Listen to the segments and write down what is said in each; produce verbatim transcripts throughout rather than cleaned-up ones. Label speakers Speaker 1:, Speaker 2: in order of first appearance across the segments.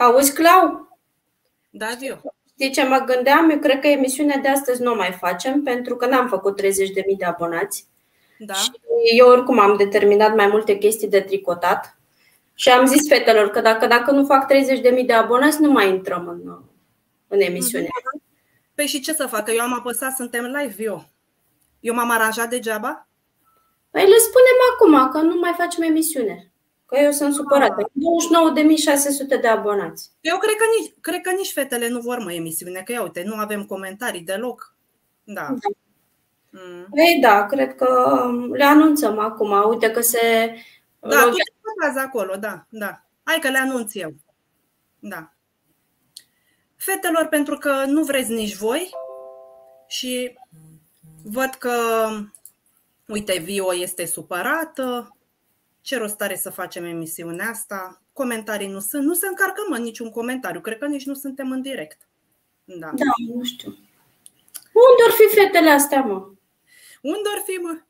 Speaker 1: Auzi, Clau?
Speaker 2: Da, Vio.
Speaker 1: Știi ce mă gândeam? Eu cred că emisiunea de astăzi nu o mai facem, pentru că n-am făcut treizeci de mii de abonați.
Speaker 2: Da.
Speaker 1: Și eu oricum am determinat mai multe chestii de tricotat. Și am zis fetelor că dacă, dacă nu fac treizeci de mii de abonați, nu mai intrăm în, în emisiune.
Speaker 2: Păi și ce să facă? Eu am apăsat, suntem live, Vio. Eu m-am aranjat degeaba?
Speaker 1: Păi le spunem acum că nu mai facem emisiune. Că eu sunt supărată. douăzeci și nouă de mii șase sute de abonați.
Speaker 2: Eu cred că nici, cred că nici fetele nu vor mai emisiune, că ia uite, nu avem comentarii deloc. Da.
Speaker 1: Da.
Speaker 2: Mm.
Speaker 1: Păi da, cred că le anunțăm acum. Uite că se...
Speaker 2: Da, tu te păstrează acolo, da, da. Hai că le anunț eu. Da. Fetelor, pentru că nu vreți nici voi și văd că, uite, Vio este supărată. Ce rost are să facem emisiunea asta? Comentarii nu sunt, nu se încarcă, mă, niciun comentariu. Cred că nici nu suntem în direct. Da,
Speaker 1: da, nu știu. Unde or fi fetele astea, mă?
Speaker 2: Unde or fi, mă?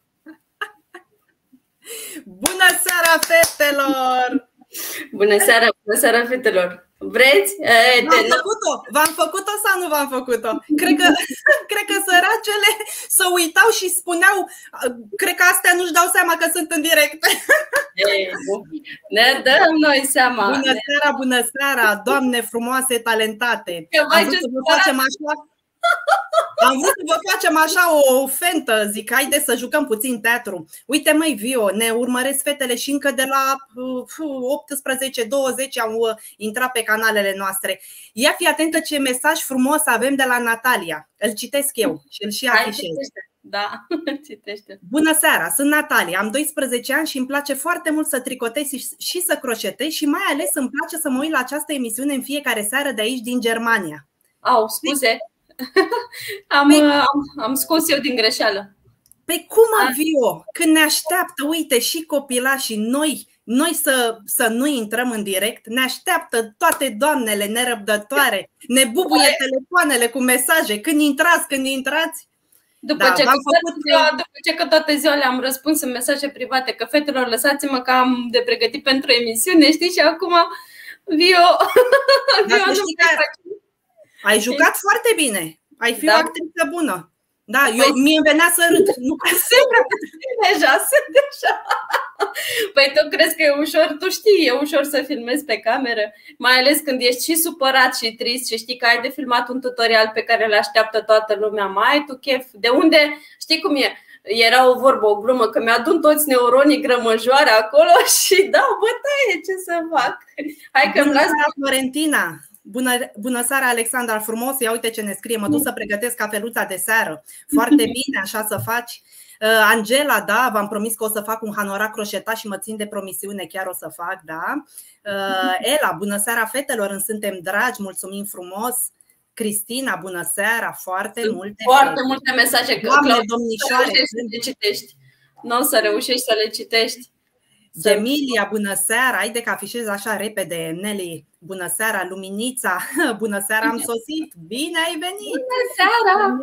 Speaker 2: Bună seara, fetelor!
Speaker 1: Bună seara, bună seara, fetelor! Vreți?
Speaker 2: V-am făcut-o? V-am făcut-o sau nu v-am făcut-o? Cred că, cred că săracele se uitau și spuneau, cred că astea nu-și dau seama că sunt în direct.
Speaker 1: Ei, ne dăm noi seama.
Speaker 2: Bună seara, bună seara, doamne frumoase, talentate. Am vrut să vă facem așa... Am vrut să vă facem așa o fentă, zic, haide să jucăm puțin teatru. Uite, măi, Vio, ne urmăresc fetele și încă de la optsprezece douăzeci au intrat pe canalele noastre. Ia fi atentă ce mesaj frumos avem de la Natalia. Îl citesc eu și îl și afișez.
Speaker 1: Da, citește.
Speaker 2: Bună seara, sunt Natalia, am doisprezece ani și îmi place foarte mult să tricotez și să crocetez și mai ales îmi place să mă uit la această emisiune în fiecare seară de aici din Germania.
Speaker 1: Au, scuze. Am, păi, am, am scos eu din greșeală.
Speaker 2: Pe cum, Vio, când ne așteaptă, uite, și copilașii, noi, noi să, să nu intrăm în direct, ne așteaptă toate doamnele nerăbdătoare, ne bubuie Hai. telefoanele cu mesaje, când intrați, când intrați.
Speaker 1: După, da, ce că făcut... ziua, după ce că toate ziua le-am răspuns în mesaje private, că fetelor, lăsați-mă că am de pregătit pentru emisiune, știi, și acum Vio,
Speaker 2: Vio nu ai jucat foarte bine. Ai fi da. o actriță bună. Da, eu, păi, mie îmi venea să râd. Nu
Speaker 1: deja, sunt deja. Păi tu crezi că e ușor? Tu știi, e ușor să filmezi pe cameră. Mai ales când ești și supărat și trist și știi că ai de filmat un tutorial pe care le așteaptă toată lumea. Mai ai tu chef? De unde? Știi cum e? Era o vorbă, o glumă, că mi-adun toți neuronii grămăjoare acolo și dau bătaie, ce să fac? Hai că îmi las
Speaker 2: Florentina. Bună, bună seara, Alexandra, frumos, ia uite ce ne scrie, mă duc să pregătesc cafeluța de seară. Foarte bine, așa să faci. Angela, da, v-am promis că o să fac un hanorac croșetat și mă țin de promisiune, chiar o să fac, da. Ela, bună seara, fetelor, îmi suntem dragi, mulțumim frumos. Cristina, bună seara, foarte Sunt multe
Speaker 1: Foarte multe mesaje,
Speaker 2: Doamne, domnișoare,
Speaker 1: să le citești. Nu o să reușești să le citești.
Speaker 2: Emilia, bună seara, haide că afișez așa repede. Nelly, bună seara. Luminița, bună seara, am sosit. Bine ai venit.
Speaker 1: Bună seara.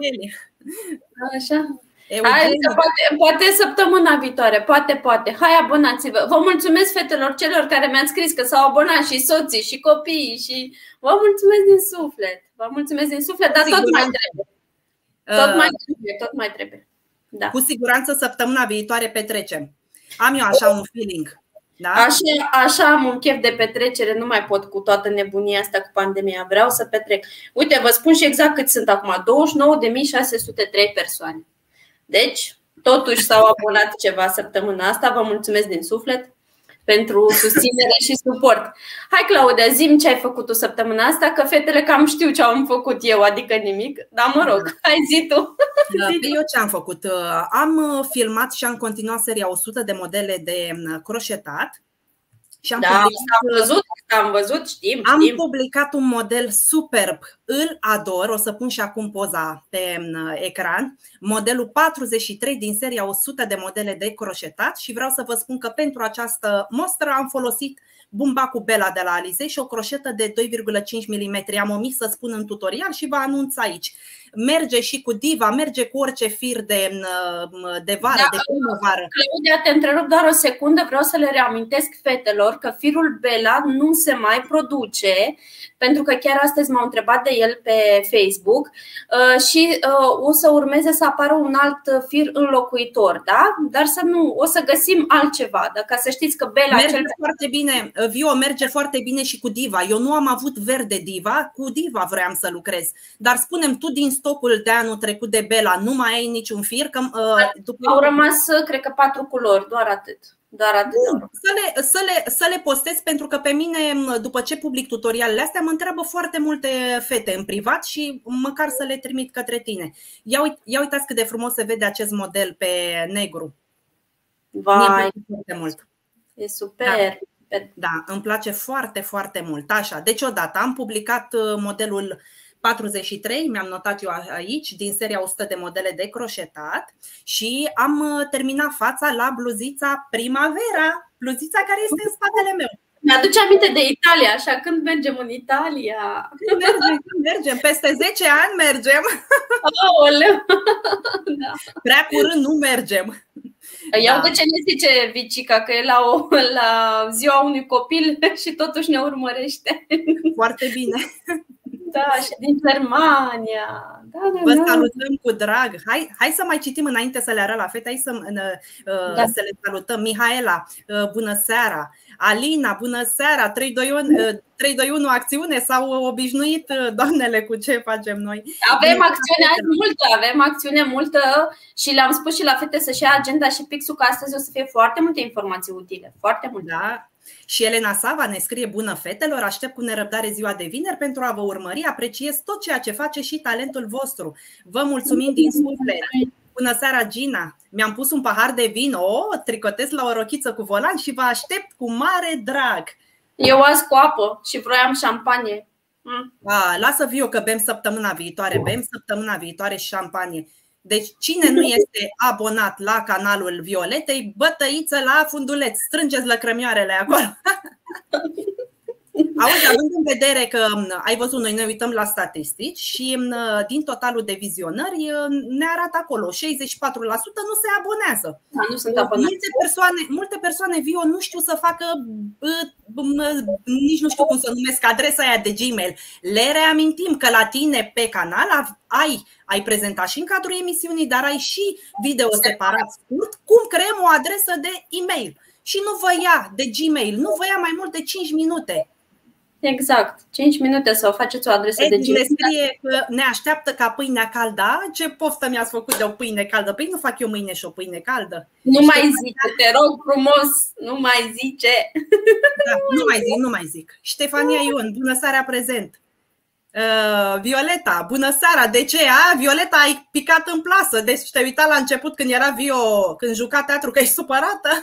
Speaker 1: Așa. Hai, poate, poate săptămâna viitoare, poate, poate. Hai, abonați-vă. Vă mulțumesc fetelor celor care mi-ați scris că s-au abonat, și soții, și copiii, și vă mulțumesc din suflet. Vă mulțumesc din suflet, dar tot mai trebuie. Tot mai trebuie, tot mai trebuie. Da.
Speaker 2: Cu siguranță săptămâna viitoare petrecem. Am eu așa un feeling. Da?
Speaker 1: Așa, așa am un chef de petrecere, nu mai pot cu toată nebunia asta cu pandemia. Vreau să petrec. Uite, vă spun și exact cât sunt acum. douăzeci și nouă de mii șase sute trei persoane. Deci, totuși s-au abonat ceva săptămâna asta. Vă mulțumesc din suflet pentru susținere și suport. Hai, Claudia, zi-mi ce ai făcut tu săptămâna asta, că fetele cam știu ce am făcut eu, adică nimic. Dar mă rog, hai, zi tu.
Speaker 2: Da, eu ce am făcut? Am filmat și am continuat seria o sută de modele de croșetat. Și am,
Speaker 1: da,
Speaker 2: publicat,
Speaker 1: am văzut, am văzut, știm,
Speaker 2: am
Speaker 1: știm.
Speaker 2: publicat un model superb, îl ador, o să pun și acum poza pe ecran, modelul patruzeci și trei din seria o sută de modele de croșetat și vreau să vă spun că pentru această mostră am folosit bumbacul Bella de la Alize și o croșetă de doi virgulă cinci milimetri. Am omis să spun în tutorial și vă anunț aici. merge și cu Diva, merge cu orice fir de, de vară, da, de primăvară.
Speaker 1: Claudia, te întrerup doar o secundă, vreau să le reamintesc fetelor că firul Bella nu se mai produce, pentru că chiar astăzi m-au întrebat de el pe Facebook și o să urmeze să apară un alt fir înlocuitor, da? Dar să nu, o să găsim altceva, dar ca să știți că Bella
Speaker 2: merge
Speaker 1: cel...
Speaker 2: foarte bine, Vio, merge foarte bine și cu Diva. Eu nu am avut verde Diva, cu Diva vreau să lucrez. Dar spunem, tu din stocul de anul trecut de Bella nu mai ai niciun fir? Că,
Speaker 1: după... Au rămas, cred că, patru culori, doar atât. Doar atât.
Speaker 2: Să le, să, le, să le postez, pentru că pe mine, după ce public tutorialele astea, mă întreabă foarte multe fete în privat și măcar să le trimit către tine. Ia, uit, ia uitați cât de frumos se vede acest model pe negru.
Speaker 1: Vai,
Speaker 2: foarte mult.
Speaker 1: E super.
Speaker 2: Da. Da, îmi place foarte, foarte mult. Așa, deci odată am publicat modelul patruzeci și trei, mi-am notat eu aici, din seria o sută de modele de croșetat și am terminat fața la bluzița Primavera, bluzița care este în spatele meu.
Speaker 1: Mi-aduce aminte de Italia, așa, când mergem în Italia?
Speaker 2: Când mergem, când mergem, peste zece ani mergem.
Speaker 1: Aoleu. Da.
Speaker 2: Prea curând nu mergem.
Speaker 1: Iau da. De ce ne zice Vicica că e la, o, la ziua unui copil și totuși ne urmărește.
Speaker 2: Foarte bine.
Speaker 1: Da, și din Germania. Da, da,
Speaker 2: vă
Speaker 1: da.
Speaker 2: salutăm cu drag. Hai, hai să mai citim înainte să le arăt la fete. Hai să, uh, da. să le salutăm. Mihaela, uh, bună seara. Alina, bună seara. trei doi unu acțiune. S-au obișnuit doamnele cu ce facem noi.
Speaker 1: Avem acțiune multă, avem acțiune multă și le-am spus și la fete să-și ia agenda și pixul, că astăzi o să fie foarte multe informații utile. Foarte multe.
Speaker 2: Da. Și Elena Sava ne scrie: bună fetelor, aștept cu nerăbdare ziua de vineri pentru a vă urmări, apreciez tot ceea ce face și talentul vostru. Vă mulțumim din suflet. Bună seara, Gina. Mi-am pus un pahar de vin, o tricotez la o rochiță cu volan și vă aștept cu mare drag.
Speaker 1: Eu azi cu apă și vroiam șampanie.
Speaker 2: mm. A, lasă Vio că bem săptămâna viitoare, bem săptămâna viitoare și șampanie. Deci cine nu este abonat la canalul Violetei, bătăiță la funduleț, strângeți lăcrămioarele acolo. Auzi, având în vedere că ai văzut, noi ne uităm la statistici și din totalul de vizionări ne arată acolo șaizeci și patru la sută nu se abonează.
Speaker 1: Da, nu sunt abonați.
Speaker 2: Multe persoane, multe persoane Vio nu știu să facă, nici nu știu cum să numesc adresa aia de Gmail. Le reamintim că la tine pe canal ai, ai prezentat și în cadrul emisiunii, dar ai și video separat scurt cum creăm o adresă de e-mail. Și nu vă ia de Gmail, nu vă ia mai mult de cinci minute.
Speaker 1: Exact, cinci minute să faceți o adresă
Speaker 2: Edi
Speaker 1: de Gmail.
Speaker 2: Ne scrie că ne așteaptă ca pâinea caldă. Ce poftă mi-ați făcut de o pâine caldă? Păi nu fac eu mâine și o pâine caldă.
Speaker 1: Nu mai zice, te rog frumos, nu mai zice.
Speaker 2: Da, nu mai zic, nu mai zic. Ștefania Ion, bună seara, prezent. Uh, Violeta, bună seara. De ce? A, Violeta, ai picat în plasă. Deci te-ai uitat la început când era Vio, când juca teatru, că ești supărată.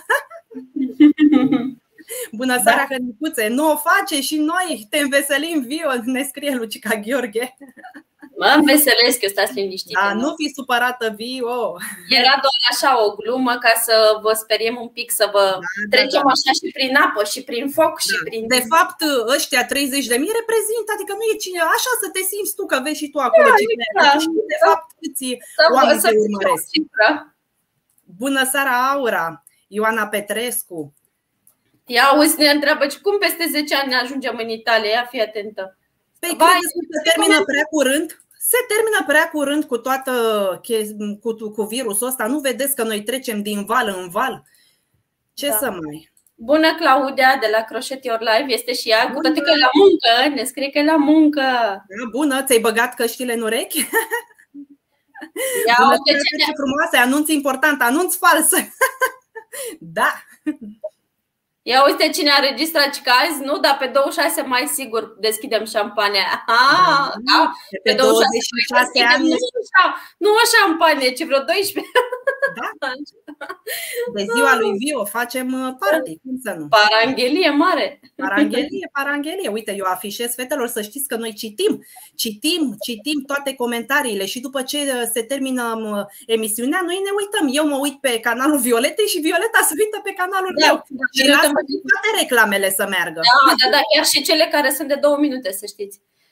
Speaker 2: Bună seara, da. Hănicuțe, nu o face și noi te înveselim, Vio, ne scrie Lucica Gheorghe.
Speaker 1: Mă înveselesc, eu stați liniștită.
Speaker 2: Da, nu fi supărată, Vio.
Speaker 1: Era doar așa o glumă ca să vă speriem un pic, să vă da, trecem da, da. așa și prin apă și prin foc da. și prin...
Speaker 2: De fapt, ăștia treizeci de mii reprezintă, adică nu e cine, așa să te simți tu că vezi și tu acolo da, cine da. Și de fapt câți oameni te urmăresc. Bună seara, Aura, Ioana Petrescu.
Speaker 1: Ia auzi, ne întreabă cum peste zece ani ne ajungem în Italia, ia fi atentă.
Speaker 2: Păi credeți că se termină prea curând? Se termină prea curând cu toată cu, cu virusul ăsta. Nu vedeți că noi trecem din val în val? Ce da. să mai...
Speaker 1: Bună, Claudia, de la Crochet Your Life, este și ea, cu toate că e la muncă, ne scrie că e la muncă.
Speaker 2: Da, bună, ți-ai băgat căștile în urechi?
Speaker 1: Ia,
Speaker 2: bună,
Speaker 1: de ce
Speaker 2: ce frumoase, anunț important, anunț fals. Da.
Speaker 1: Ia uite cine a înregistrat că azi, nu, dar pe douăzeci și șase mai sigur deschidem șampania. Ah, da,
Speaker 2: pe douăzeci și șase ani.
Speaker 1: Nu o șampanie, ci vreo doisprezece.
Speaker 2: Da. De ziua lui Vio facem party, cum să nu?
Speaker 1: Paranghelie mare.
Speaker 2: Paranghelie, paranghelie. Uite, eu afișez fetelor să știți că noi citim, citim, citim toate comentariile și după ce se termină emisiunea, noi ne uităm. Eu mă uit pe canalul Violetei și Violeta se uită pe canalul
Speaker 1: da,
Speaker 2: meu. Și toate reclamele să meargă.
Speaker 1: Da, da, da, chiar și cele care sunt de două minute, să știți.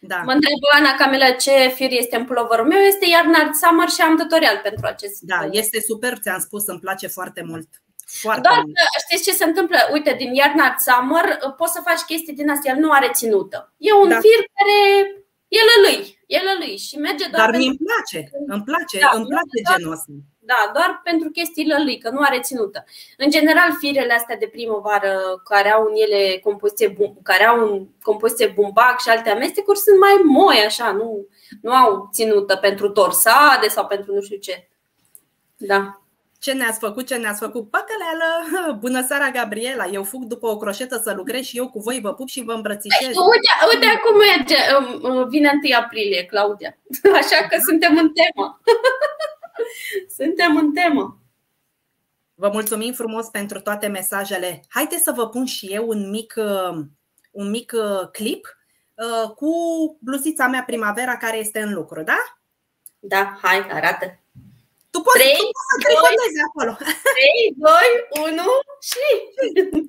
Speaker 2: Da.
Speaker 1: Mă întreabă Ana Camila ce fir este în puloverul meu. Este Yarn Summer și am tutorial pentru acest.
Speaker 2: Da, este super, ți-am spus, îmi place foarte mult. Foarte
Speaker 1: Doar
Speaker 2: mult.
Speaker 1: că știți ce se întâmplă? Uite, din Yarn Summer poți să faci chestii din astea, el nu are ținută. E un da. fir care e lălâi, e lălâi și merge doar.
Speaker 2: Dar mie îmi place, îmi place, da, îmi place doar, genul ăsta.
Speaker 1: Da, doar pentru chestii lălâi, că nu are ținută. În general, firele astea de primăvară care au în ele compoziție, care au în compoziție bumbac și alte amestecuri sunt mai moi, așa, nu, nu au ținută pentru torsade sau pentru nu știu ce. Da.
Speaker 2: Ce ne-ați făcut, ce ne-ați făcut? Păcăleală! Bună seara, Gabriela! Eu fug după o croșetă să lucrez și eu cu voi vă pup și vă îmbrățișez.
Speaker 1: Uite, uite acum merge, vine întâi aprilie, Claudia. Așa că suntem în temă. Suntem în temă.
Speaker 2: Vă mulțumim frumos pentru toate mesajele. Haideți să vă pun și eu un mic, un mic clip cu bluzița mea Primavera care este în lucru, da?
Speaker 1: Da, hai, arată.
Speaker 2: Tu poți, trei, tu poți să tricontezi acolo.
Speaker 1: trei, doi, unu și...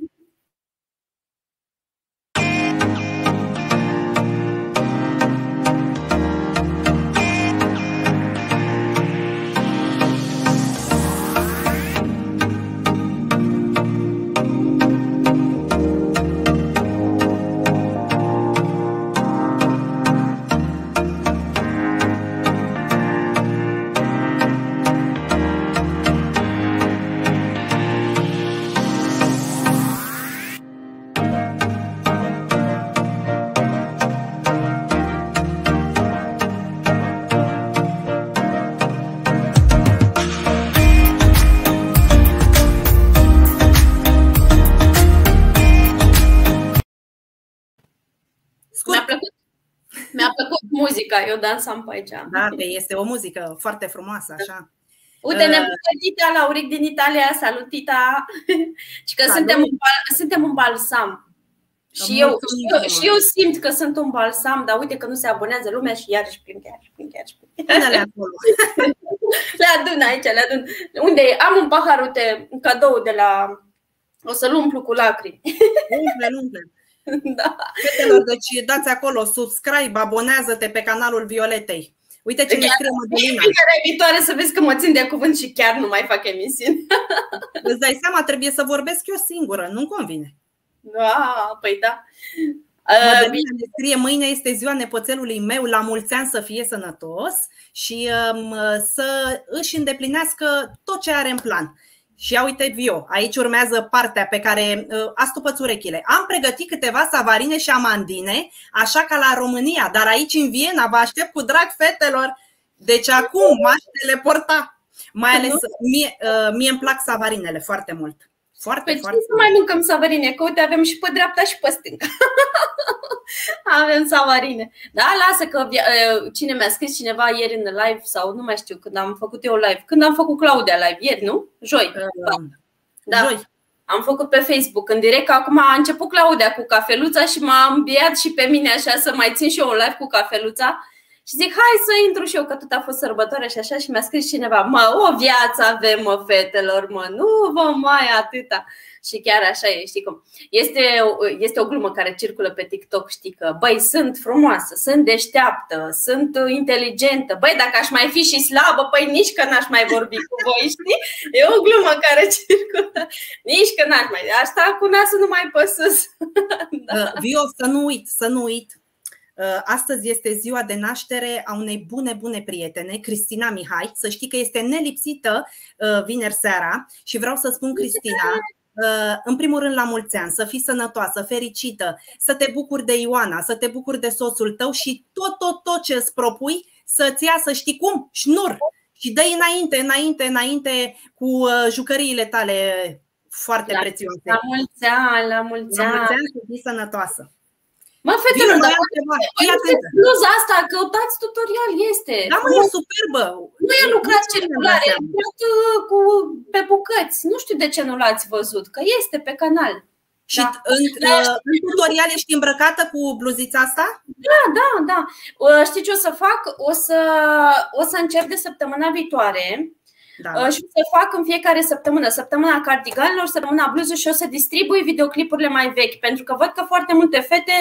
Speaker 1: Mi-a plăcut muzica, eu dansam pe aici.
Speaker 2: Da, este o muzică foarte frumoasă, așa.
Speaker 1: Uite, ne bucură Tita Lauric din Italia, salut Tita. Și că suntem un, suntem un balsam. Și eu, și, eu, și eu simt că sunt un balsam, dar uite că nu se abonează lumea și iarăși plâng, iarăși plâng, iarăși plâng. Le adun aici, le adun. Unde e? Am un pahar, uite, un cadou de la... O să-l umplu cu lacrimi.
Speaker 2: Umple, umple.
Speaker 1: Da.
Speaker 2: Fetelor, deci dați acolo, subscribe, abonează-te pe canalul Violetei. Uite ce ne scrie Mădălina.
Speaker 1: Fiecare viitoare să vezi că mă țin de cuvânt și chiar nu mai fac emisiuni.
Speaker 2: Îți dai seama, trebuie să vorbesc eu singură, nu-mi convine.
Speaker 1: Da, păi da.
Speaker 2: Mădălina ne scrie, mâine este ziua nepoțelului meu, la mulți ani să fie sănătos și um, să își îndeplinească tot ce are în plan. Și ia uite, Vio, aici urmează partea pe care uh, astupă-ți urechile. Am pregătit câteva savarine și amandine, așa ca la România, dar aici în Viena vă aștept cu drag, fetelor. Deci acum m-aș teleporta. Mai ales mie, uh, mie îmi plac savarinele foarte mult. Foarte,
Speaker 1: păi
Speaker 2: foarte.
Speaker 1: Ce să mai mâncăm savarine? Că uite, avem și pe dreapta și pe stânga. Avem savarine. Da, lasă că cine mi-a scris cineva ieri în live sau nu mai știu când am făcut eu live. Când am făcut Claudia live, ieri, nu? Joi.
Speaker 2: Uh,
Speaker 1: da.
Speaker 2: Joi.
Speaker 1: Am făcut pe Facebook în direct, că acum a început Claudia cu cafeluța și m-a înviat și pe mine așa să mai țin și eu un live cu cafeluța. Și zic, hai să intru și eu, că tot a fost sărbătoare și așa. Și mi-a scris cineva, mă, o viață avem, mă, fetelor, mă, nu vă mai atâta. Și chiar așa e, știi cum. Este, este o glumă care circulă pe TikTok, știi că, băi, sunt frumoasă, sunt deșteaptă, sunt inteligentă. Băi, dacă aș mai fi și slabă, păi nici că n-aș mai vorbi cu voi, știi? E o glumă care circulă. Nici că n-aș mai, asta cu nasul nu mai păsus.
Speaker 2: Da. Vio, să nu uit, să nu uit. Astăzi este ziua de naștere a unei bune, bune prietene, Cristina Mihai. Să știi că este nelipsită vineri seara. Și vreau să spun, Cristina, în primul rând la mulți ani, să fii sănătoasă, fericită, să te bucuri de Ioana, să te bucuri de soțul tău și tot, tot, tot ce îți propui să-ți ia, să știi cum, șnur. Și dă-i înainte, înainte, înainte cu jucăriile tale foarte la, prețioase.
Speaker 1: La mulți ani, la mulți ani.
Speaker 2: La mulți ani să fii sănătoasă.
Speaker 1: Mă, fetelor, dar bluza asta, căutați tutorial, este.
Speaker 2: Da, mă, e superbă.
Speaker 1: Nu e lucrat circular, e lucrat cu, pe bucăți. Nu știu de ce nu l-ați văzut, că este pe canal.
Speaker 2: Și da. în, în tutorial ești îmbrăcată cu bluzița asta?
Speaker 1: Da, da, da. Știi ce o să fac? O să, o să încerc de săptămâna viitoare. Da. Și o să fac în fiecare săptămână, săptămâna cardiganilor, săptămâna bluză și o să distribui videoclipurile mai vechi. Pentru că văd că foarte multe fete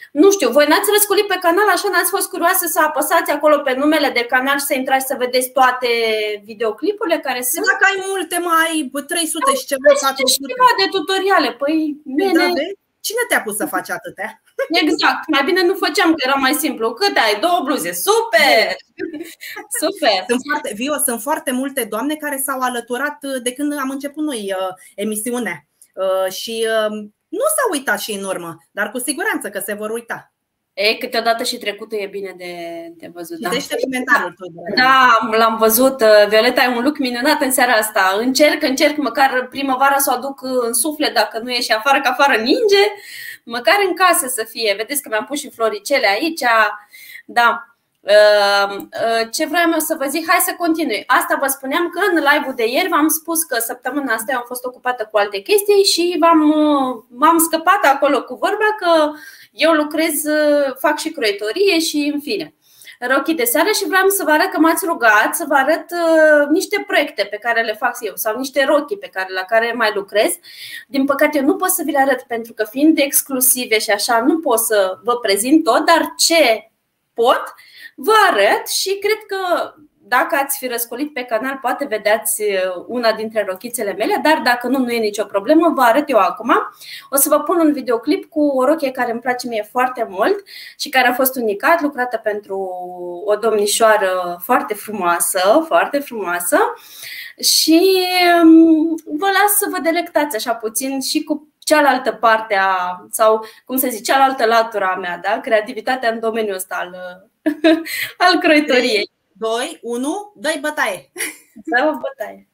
Speaker 1: Nu știu, voi n-ați răscolit pe canal, așa n-ați fost curioase să apăsați acolo pe numele de canal și să intrați să vedeți toate videoclipurile care sunt?
Speaker 2: Dacă ai multe, mai ai trei sute și ceva,
Speaker 1: patru sute de tutoriale. Păi, mine...
Speaker 2: Cine te-a pus să faci atâtea?
Speaker 1: Exact, mai bine nu făceam, că era mai simplu. Cât ai? Două bluze, super! Super!
Speaker 2: Sunt foarte, Vio, sunt foarte multe doamne care s-au alăturat de când am început noi uh, emisiunea uh, și uh, nu s-au uitat și în urmă, dar cu siguranță că se vor uita.
Speaker 1: Ei, câteodată și trecutul e bine de, de văzut.
Speaker 2: Citește da. Comentariul tău.
Speaker 1: Da, l-am văzut. Violeta, ai un look minunat în seara asta. Încerc, încerc măcar primăvara să o aduc în suflet, dacă nu e și afară, că afară ninge. Măcar în casă să fie. Vedeți că mi-am pus și floricele aici. Da. Ce vreau eu să vă zic, hai să continui. Asta vă spuneam că în live-ul de ieri v-am spus că săptămâna asta eu am fost ocupată cu alte chestii și v-am, m-am scăpat acolo cu vorba că eu lucrez, fac și croitorie și în fine rochii de seară și vreau să vă arăt că m-ați rugat să vă arăt niște proiecte pe care le fac eu sau niște rochii pe care, la care mai lucrez. Din păcate eu nu pot să vi le arăt pentru că fiind exclusive și așa nu pot să vă prezint tot, dar ce pot vă arăt și cred că dacă ați fi răscolit pe canal poate vedeați una dintre rochițele mele, dar dacă nu, nu e nicio problemă, vă arăt eu acum. O să vă pun un videoclip cu o rochie care îmi place mie foarte mult și care a fost unicat, lucrată pentru o domnișoară foarte frumoasă, foarte frumoasă și vă las să vă delectați așa puțin și cu cealaltă parte a, sau cum să zic, cealaltă latură a mea, da? Creativitatea în domeniul ăsta al, al croitoriei.
Speaker 2: doi, unu, dă-i bătaie!
Speaker 1: Dă-o bătaie!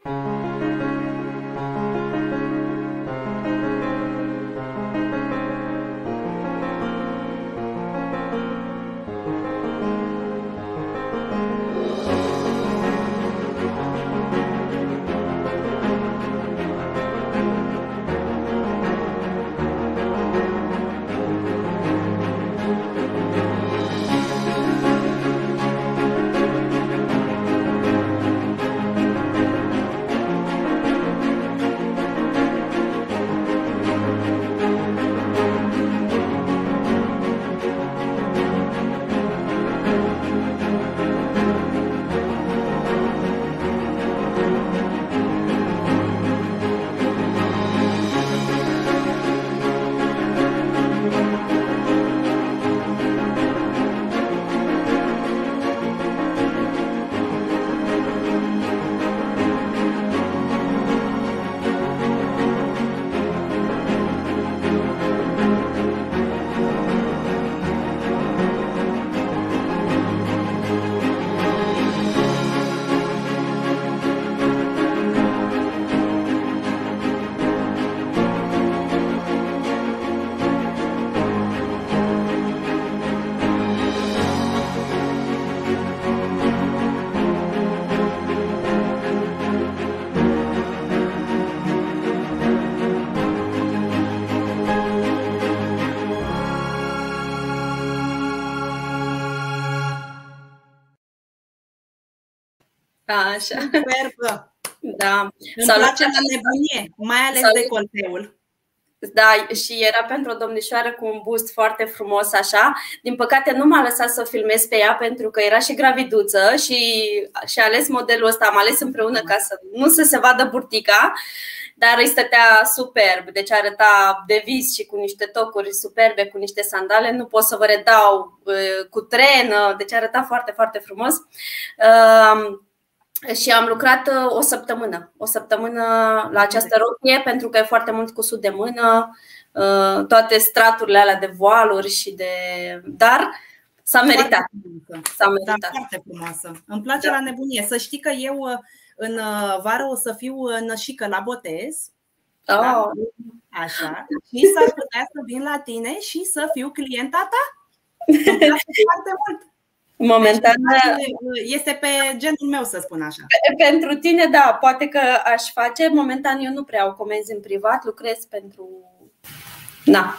Speaker 1: Așa.
Speaker 2: Superbă.
Speaker 1: Da.
Speaker 2: Îmi place la nebunie, mai ales Salut. decolteul.
Speaker 1: Da, și era pentru o domnișoară cu un bust foarte frumos așa. Din păcate nu m-a lăsat să filmez pe ea pentru că era și graviduță și și ales modelul ăsta, am ales împreună ca să nu să se vadă burtica. Dar îi stătea superb, deci arăta de vis și cu niște tocuri superbe, cu niște sandale. Nu pot să vă redau, cu trenă, deci arăta foarte, foarte frumos. Și am lucrat o săptămână, o săptămână la această rochie pentru că e foarte mult cusut de mână, toate straturile alea de voaluri și de... Dar s-a meritat. S-a meritat.
Speaker 2: Da, foarte frumoasă. Îmi place da. la nebunie. Să știi că eu în vară o să fiu nășică la botez.
Speaker 1: Oh.
Speaker 2: Da? Așa. Și s-ar putea să vin la tine și să fiu clienta ta. Îmi place foarte mult.
Speaker 1: Momentan
Speaker 2: este pe genul meu, să spun așa.
Speaker 1: Pentru tine, da, poate că aș face. Momentan eu nu prea au comenzi în privat, lucrez pentru... Da.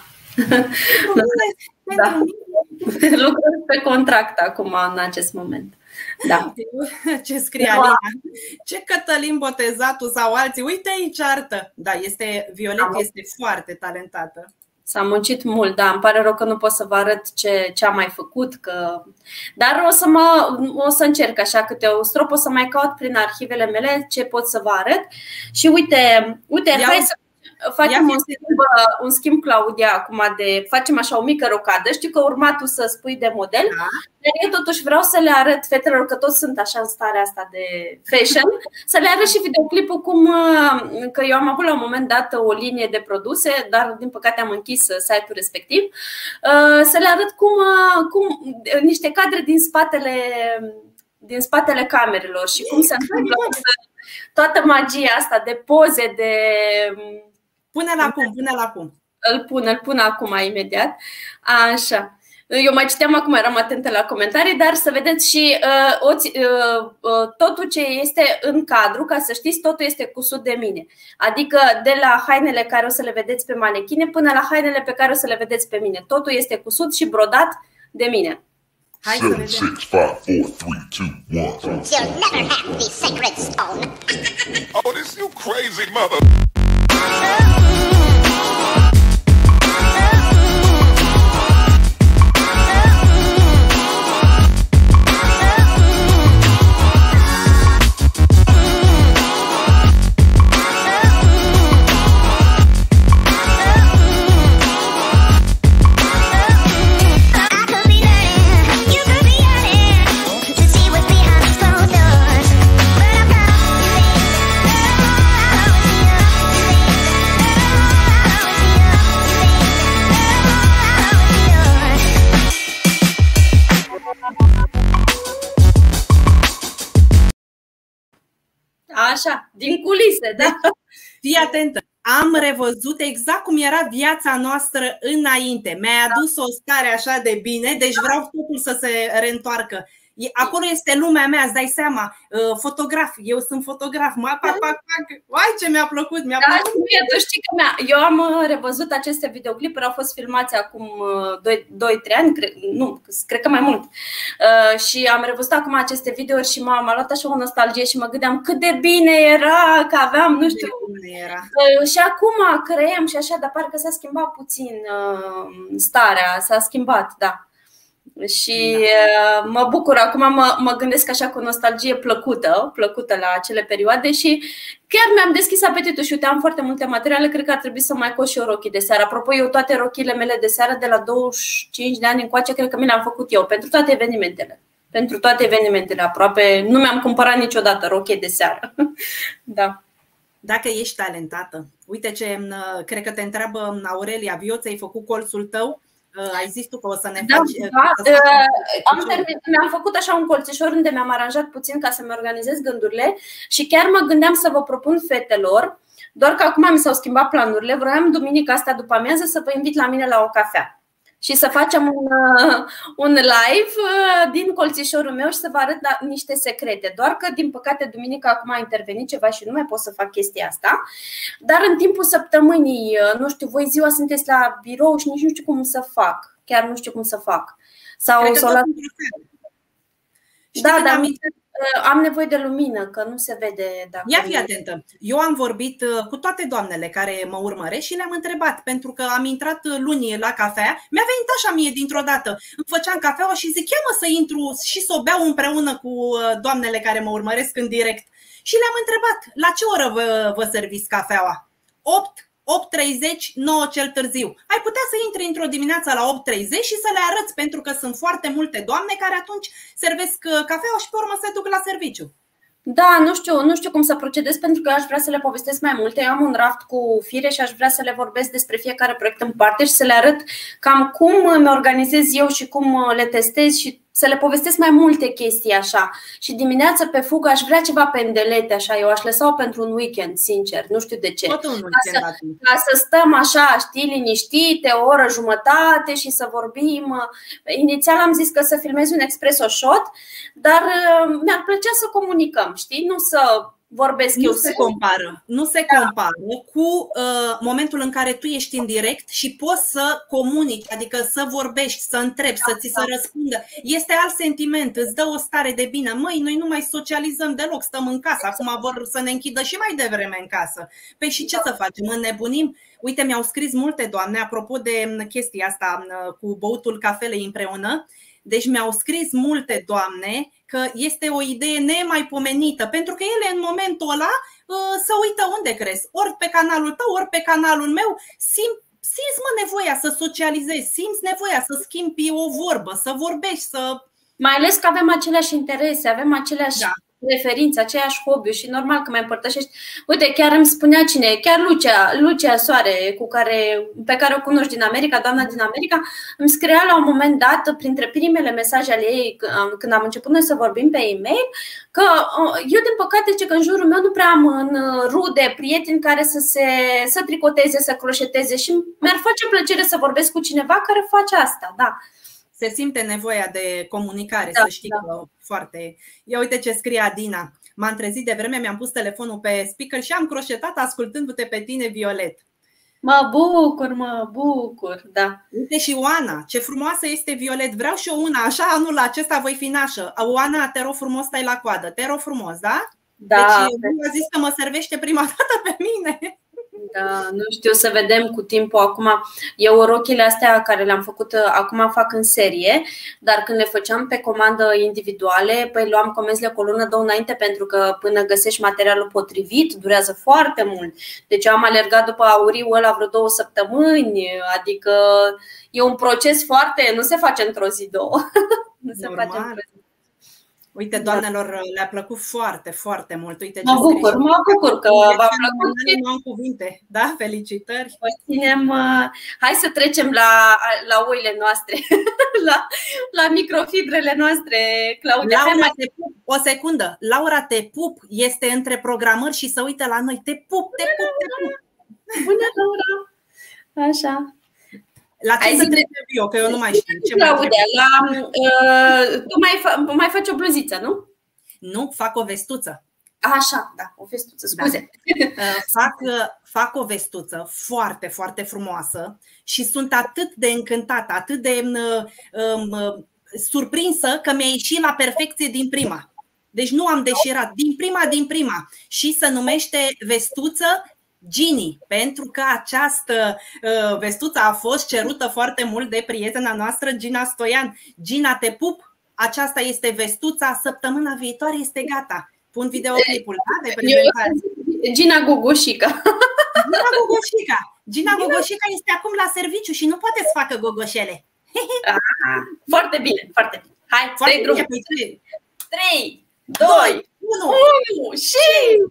Speaker 1: Da. Lucrez pe contract acum, în acest moment. Da.
Speaker 2: Ce scrie Alina? Ce Cătălin Botezatul sau alții? Uite aici artă. Da, este Violet, este foarte talentată.
Speaker 1: S-a muncit mult, da, îmi pare rău că nu pot să vă arăt ce, ce am mai făcut, că... dar o să, mă, o să încerc așa câte o strop, o să mai caut prin arhivele mele ce pot să vă arăt. Și uite, uite hai să facem un schimb, un schimb, Claudia, acum de facem așa o mică rocadă. Știu că urma tu să spui de model, da. Dar eu totuși vreau să le arăt fetelor, că toți sunt așa în starea asta de fashion, să le arăt și videoclipul cum, că eu am avut la un moment dat o linie de produse, dar din păcate am închis site-ul respectiv, să le arăt cum, cum niște cadre din spatele, din spatele camerelor și cum se întâmplă toată magia asta de poze, de...
Speaker 2: Pune-l acum, pune-l acum.
Speaker 1: Îl pun, îl pun acum, imediat. Așa. Eu mai citeam acum, eram atentă la comentarii, dar să vedeți și uh, uh, uh, totul ce este în cadru, ca să știți, totul este cusut de mine. Adică de la hainele care o să le vedeți pe manechine până la hainele pe care o să le vedeți pe mine. Totul este cusut și brodat de mine.
Speaker 2: Hai să vedem.
Speaker 3: six, five, four, three, two, one.
Speaker 4: You'll never have the sacred stone.
Speaker 3: Oh, this you crazy mother.
Speaker 1: Așa, din culise, da?
Speaker 2: Fii atentă, am revăzut exact cum era viața noastră înainte. Mi-ai adus o stare așa de bine, deci vreau totul să se reîntoarcă. Acolo este lumea mea, îți dai seama, fotograf, eu sunt fotograf, pac, pac, pac, uai ce mi-a plăcut, mi-a
Speaker 1: da,
Speaker 2: plăcut.
Speaker 1: Tu știi că eu am revăzut aceste videoclipuri, au fost filmați acum doi trei ani, cred, nu, cred că mai mult. Și am revăzut acum aceste videouri și m-a luat așa o nostalgie și mă gândeam cât de bine era, că aveam, nu știu.
Speaker 2: Era.
Speaker 1: Și acum creăm și așa, dar parcă s-a schimbat puțin starea, s-a schimbat, da. Și da. Mă bucur, acum mă, mă gândesc așa cu nostalgie plăcută, plăcută la acele perioade și chiar mi-am deschis apetitul și uite, am foarte multe materiale, cred că ar trebui să mai cos și eu rochii de seară. Apropo, eu toate rochile mele de seară de la douăzeci și cinci de ani încoace, cred că mi le-am făcut eu, pentru toate evenimentele. Pentru toate evenimentele, aproape nu mi-am cumpărat niciodată rochie de seară. Da.
Speaker 2: Dacă ești talentată, uite ce, cred că te întreabă Aurelia, Vio, ți-ai făcut colțul tău? Ai zis tu că o să ne
Speaker 1: da,
Speaker 2: faci
Speaker 1: da, uh, am terminat, mi-am făcut așa un colțișor unde mi-am aranjat puțin ca să-mi organizez gândurile și chiar mă gândeam să vă propun fetelor, doar că acum mi s-au schimbat planurile. Vroiam duminica asta după amiază să vă invit la mine la o cafea și să facem un, un live din colțișorul meu și să vă arăt niște secrete. Doar că, din păcate, duminica acum a intervenit ceva și nu mai pot să fac chestia asta. Dar în timpul săptămânii, nu știu, voi ziua sunteți la birou și nici nu știu cum să fac. Chiar nu știu cum să fac. Sau să o las... Da, dar am nevoie de lumină, că nu se vede. Dacă
Speaker 2: Ia fi atentă. Eu am vorbit cu toate doamnele care mă urmăresc și le-am întrebat, pentru că am intrat luni la cafea. Mi-a venit așa mie dintr-o dată. Îmi făceam cafeaua și zic, cheamă să intru și să o beau împreună cu doamnele care mă urmăresc în direct. Și le-am întrebat, la ce oră vă, vă serviți cafeaua? opt, opt treizeci, nouă cel târziu. Ai putea să intri într-o dimineață la opt treizeci și să le arăți, pentru că sunt foarte multe doamne care atunci servesc cafeaua și pe urmă se duc la serviciu.
Speaker 1: Da, nu știu, nu știu cum să procedez, pentru că aș vrea să le povestesc mai multe. Eu am un raft cu fire și aș vrea să le vorbesc despre fiecare proiect în parte și să le arăt cam cum îmi organizez eu și cum le testez și să le povestesc mai multe chestii așa. Și dimineața pe fugă aș vrea ceva pe îndelete așa. Eu aș lăsa-o pentru un weekend, sincer, nu știu de ce.
Speaker 2: Tot un
Speaker 1: weekend, ca, să, ca să stăm așa, știi, liniștite, o oră jumătate și să vorbim. Inițial am zis că să filmez un espresso shot, dar mi-ar plăcea să comunicăm, știi, nu să vorbesc
Speaker 2: nu
Speaker 1: eu
Speaker 2: se
Speaker 1: singur.
Speaker 2: compară. Nu se
Speaker 1: Da.
Speaker 2: compară cu uh, momentul în care tu ești în direct și poți să comunici, adică să vorbești, să întrebi, să ți se răspundă. Este alt sentiment, îți dă o stare de bine. Măi, noi nu mai socializăm deloc, stăm în casă. Acum vor să ne închidă și mai devreme în casă. Păi și ce să facem? Înnebunim? Uite, mi-au scris multe doamne, apropo de chestia asta cu băutul cafelei împreună. Deci mi-au scris multe doamne că este o idee nemaipomenită, pentru că ele în momentul ăla să uită unde crezi, ori pe canalul tău, ori pe canalul meu, simt, simți mă nevoia să socializezi, simți nevoia să schimbi o vorbă, să vorbești, să...
Speaker 1: Mai ales că avem aceleași interese, avem aceleași
Speaker 2: Da.
Speaker 1: preferințe, aceiași hobby și normal că mai împărtășești. Uite, chiar îmi spunea cine, chiar Lucia, Lucia Soare, cu care, pe care o cunoști din America, doamna din America, îmi scria la un moment dat, printre primele mesaje ale ei, când am început noi să vorbim pe e-mail, că eu, din păcate, ce că în jurul meu nu prea am în rude, prieteni care să se să tricoteze, să croșeteze și mi-ar face plăcere să vorbesc cu cineva care face asta, da.
Speaker 2: Se simte nevoia de comunicare,
Speaker 1: Da,
Speaker 2: să știi
Speaker 1: da.
Speaker 2: că foarte... Ia uite ce scrie Adina. M-am trezit de vreme, mi-am pus telefonul pe speaker și am croșetat ascultându-te pe tine, Violet.
Speaker 1: Mă bucur, mă bucur, da.
Speaker 2: Uite și Oana, ce frumoasă este Violet. Vreau și eu una, așa anul acesta voi fi nașă. Oana, te rog frumos, stai la coadă. Te rog frumos, da?
Speaker 1: Da,
Speaker 2: Deci a zis că mă servește prima dată pe mine.
Speaker 1: da, nu știu, să vedem cu timpul. Acum, eu rochile astea care le-am făcut, acum fac în serie, dar când le făceam pe comandă individuale, păi luam comenzile cu o lună, două înainte, pentru că până găsești materialul potrivit, durează foarte mult. Deci eu am alergat după auriul ăla vreo două săptămâni, adică e un proces foarte, nu se face într-o zi, două. Nu se
Speaker 2: Normal.
Speaker 1: face într-o zi.
Speaker 2: Uite, doamnelor, le-a plăcut foarte, foarte mult. Uite ce
Speaker 1: Mă bucur,
Speaker 2: scrie.
Speaker 1: mă bucur că v-a plăcut.
Speaker 2: Nu am cuvinte, da? Felicitări.
Speaker 1: Ținem, hai să trecem la, la oile noastre, la, la microfibrele noastre, Claudia.
Speaker 2: Laura, te pup. O secundă. Laura, te pup. Este între programări și să uită la noi. Te pup, te pup, te pup.
Speaker 1: Bună, Laura. Așa.
Speaker 2: La ce să trecem eu, că eu nu mai știu. Ce
Speaker 1: Claudia, la, uh, tu mai, fa, mai faci o bluziță, nu?
Speaker 2: Nu, fac o vestuță.
Speaker 1: Așa, da, o vestuță, scuze.
Speaker 2: Da. Fac, fac o vestuță foarte, foarte frumoasă și sunt atât de încântată, atât de um, surprinsă că mi-a ieșit la perfecție din prima. Deci nu am deșirat, din prima, din prima. Și se numește vestuță Gini, pentru că această uh, vestuță a fost cerută foarte mult de prietena noastră, Gina Stoian. Gina, te pup! Aceasta este vestuța, săptămâna viitoare este gata. Pun videoclipul, da, de prezentare.
Speaker 1: Gina Gogoșica.
Speaker 2: Gina Gogoșica. Gina Gogoșica este acum la serviciu și nu poate să facă gogoșele.
Speaker 1: Foarte bine, foarte bine. Hai,
Speaker 2: foarte
Speaker 1: drum.
Speaker 2: bine.
Speaker 1: trei, doi, unu și...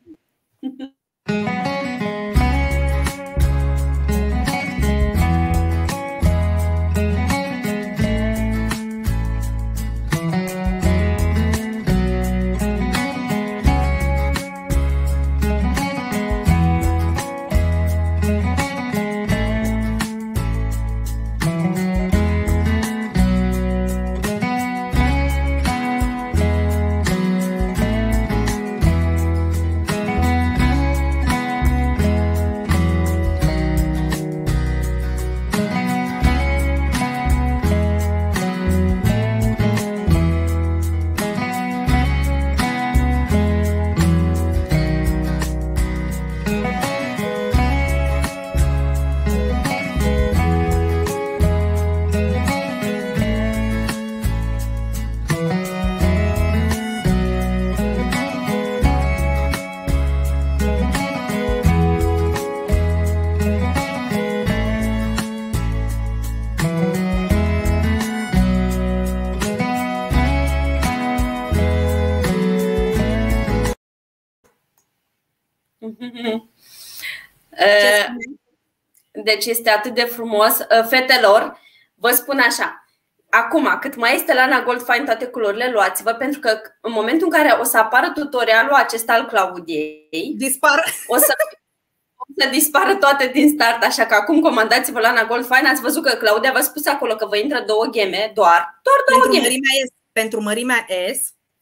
Speaker 1: Deci este atât de frumos. Fetelor, vă spun așa, acum, cât mai este Lana Gold Fine toate culorile, luați-vă, pentru că în momentul în care o să apară tutorialul acesta al Claudiei,
Speaker 2: dispar.
Speaker 1: O să, o să dispară toate din start, așa că acum comandați-vă Lana Gold Fine. Ați văzut că Claudia v-a spus acolo că vă intră două gheme, doar, doar două
Speaker 2: pentru
Speaker 1: gheme.
Speaker 2: Mărimea S, pentru mărimea S,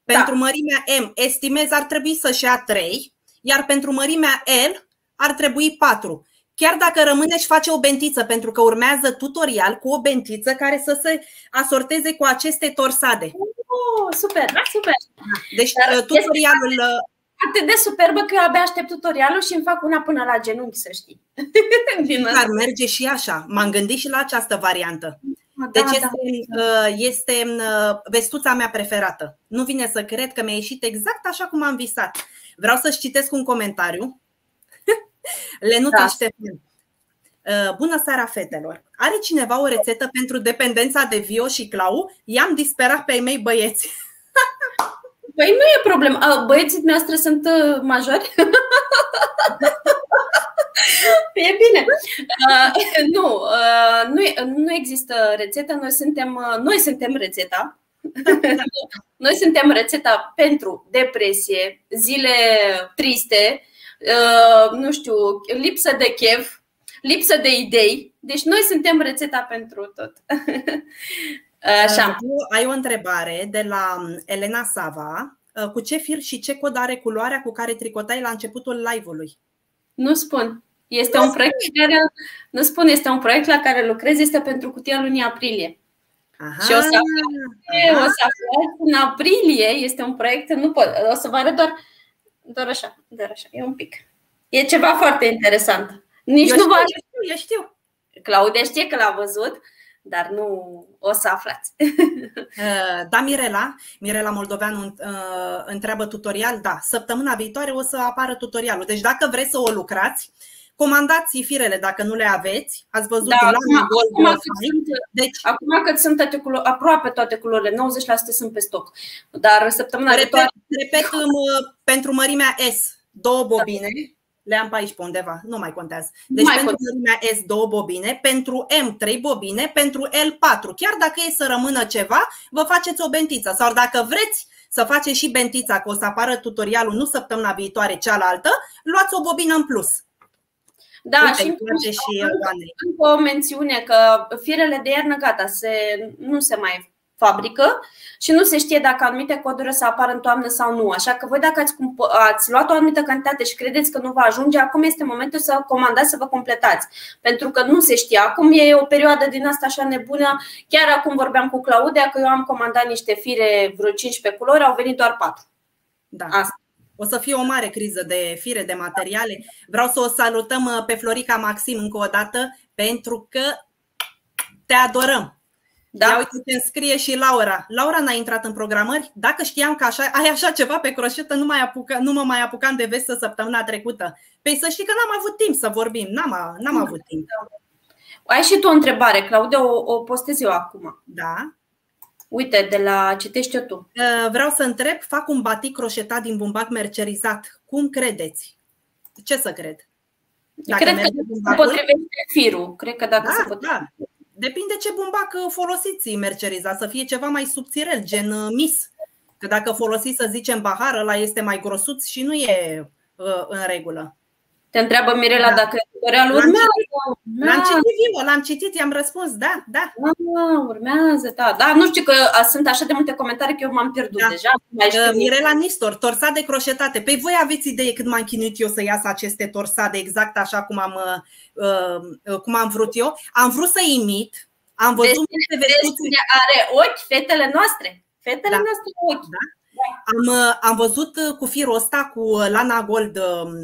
Speaker 2: Pentru da. mărimea M, estimez, ar trebui să-și ia trei, iar pentru mărimea L ar trebui patru. Chiar dacă rămâne și face o bentiță, pentru că urmează tutorial cu o bentiță care să se asorteze cu aceste torsade.
Speaker 1: Oh, super, super.
Speaker 2: Deci Dar tutorialul...
Speaker 1: Atât de superbă că eu abia aștept tutorialul și îmi fac una până la genunchi, să știi.
Speaker 2: Dar merge și așa. M-am gândit și la această variantă. Da, deci este, da. este vestuța mea preferată. Nu vine să cred că mi-a ieșit exact așa cum am visat. Vreau să-și citesc un comentariu. Lenuța da. Ștefan. Bună seara, fetelor! Are cineva o rețetă pentru dependența de Vio și Clau? I-am disperat pe ei mei băieți.
Speaker 1: Păi nu e problemă. Băieții noastre sunt majori? E bine. Uh, nu, uh, nu, nu există rețetă. Noi suntem, noi suntem rețeta. Noi suntem rețeta pentru depresie, zile triste, uh, nu știu, lipsă de chef, lipsă de idei. Deci noi suntem rețeta pentru tot. Așa.
Speaker 2: Ai o întrebare de la Elena Sava. Cu ce fir și ce cod are culoarea cu care tricotai la începutul live-ului?
Speaker 1: Nu spun. Este un proiect care, nu spun, este un proiect la care lucrez, este pentru cutia lunii aprilie. Aha, și o să aflați, o să aflați în aprilie, este un proiect, nu pot, o să vă arăt doar, doar așa, doar așa, e un pic. E ceva foarte interesant. Nici
Speaker 2: eu
Speaker 1: nu
Speaker 2: știu,
Speaker 1: vă...
Speaker 2: eu știu, eu știu.
Speaker 1: Claudia știe că l-a văzut, dar nu o să aflați.
Speaker 2: Da, Mirela, Mirela Moldoveanu întreabă tutorial. Da, săptămâna viitoare o să apară tutorialul. Deci dacă vreți să o lucrați, comandați firele dacă nu le aveți. Ați văzut
Speaker 1: da,
Speaker 2: la
Speaker 1: acum,
Speaker 2: acum,
Speaker 1: acum, sunt, deci, acum că sunt toate culori, aproape toate culorile, nouăzeci la sută sunt pe stoc. Dar săptămâna
Speaker 2: repet,
Speaker 1: viitoare...
Speaker 2: Repet, pentru mărimea S, două bobine. Da. Le am pe aici pe undeva, nu mai contează. Deci mai pentru mărimea S două bobine, pentru M trei bobine, pentru L patru. Chiar dacă e să rămână ceva, vă faceți o bentiță. Sau dacă vreți să faceți și bentița, că o să apară tutorialul nu săptămâna viitoare, cealaltă, luați o bobină în plus.
Speaker 1: Da, uite, și, și, și încă o mențiune că firele de iarnă gata, se, nu se mai fabrică și nu se știe dacă anumite coduri o să apară în toamnă sau nu. Așa că voi dacă ați, ați luat o anumită cantitate și credeți că nu va ajunge, acum este momentul să comandați, să vă completați. Pentru că nu se știe. Acum e o perioadă din asta așa nebună. Chiar acum vorbeam cu Claudia că eu am comandat niște fire, vreo cincisprezece culori, au venit doar patru.
Speaker 2: Da. Asta. O să fie o mare criză de fire, de materiale. Vreau să o salutăm pe Florica Maxim încă o dată, pentru că te adorăm. Da. Ia uite ce îmi scrie și Laura. Laura n-a intrat în programări. Dacă știam că așa, ai așa ceva pe croșetă, nu, mai apuca, nu mă mai apucam de vestă săptămâna trecută. Păi să știi că n-am avut timp să vorbim. N-am, n-am avut timp.
Speaker 1: Ai și tu o întrebare, Claudia, o, o postez eu acum.
Speaker 2: Da.
Speaker 1: Uite, de la citește tu.
Speaker 2: Vreau să întreb, fac un batic croșetat din bumbac mercerizat. Cum credeți? Ce să cred?
Speaker 1: Dacă cred că se potrivește firul. Cred că dacă
Speaker 2: da,
Speaker 1: se potrivește.
Speaker 2: Da. Depinde ce bumbac folosiți mercerizat, să fie ceva mai subțirel, gen mis. Că dacă folosiți, să zicem, bahar, ăla este mai grosuț și nu e uh, în regulă.
Speaker 1: Te întreabă Mirela da. Dacă tutorialul urmează.
Speaker 2: L-am citit eu, l-am citit, i-am răspuns, da, da.
Speaker 1: Ah, urmează, da. Da, nu știu că sunt așa de multe comentarii că eu m-am pierdut da. deja.
Speaker 2: Uh, Mirela Nistor, torsade croșetate. Păi voi aveți idee cât m-am chinuit eu să iasă aceste torsade exact așa cum am, uh, cum am vrut eu? Am vrut să imit, am văzut multe vestuțe.
Speaker 1: Are ochi, fetele noastre. Fetele da. noastre ochi.
Speaker 2: Da. Am, am văzut cu firul ăsta, cu lana gold,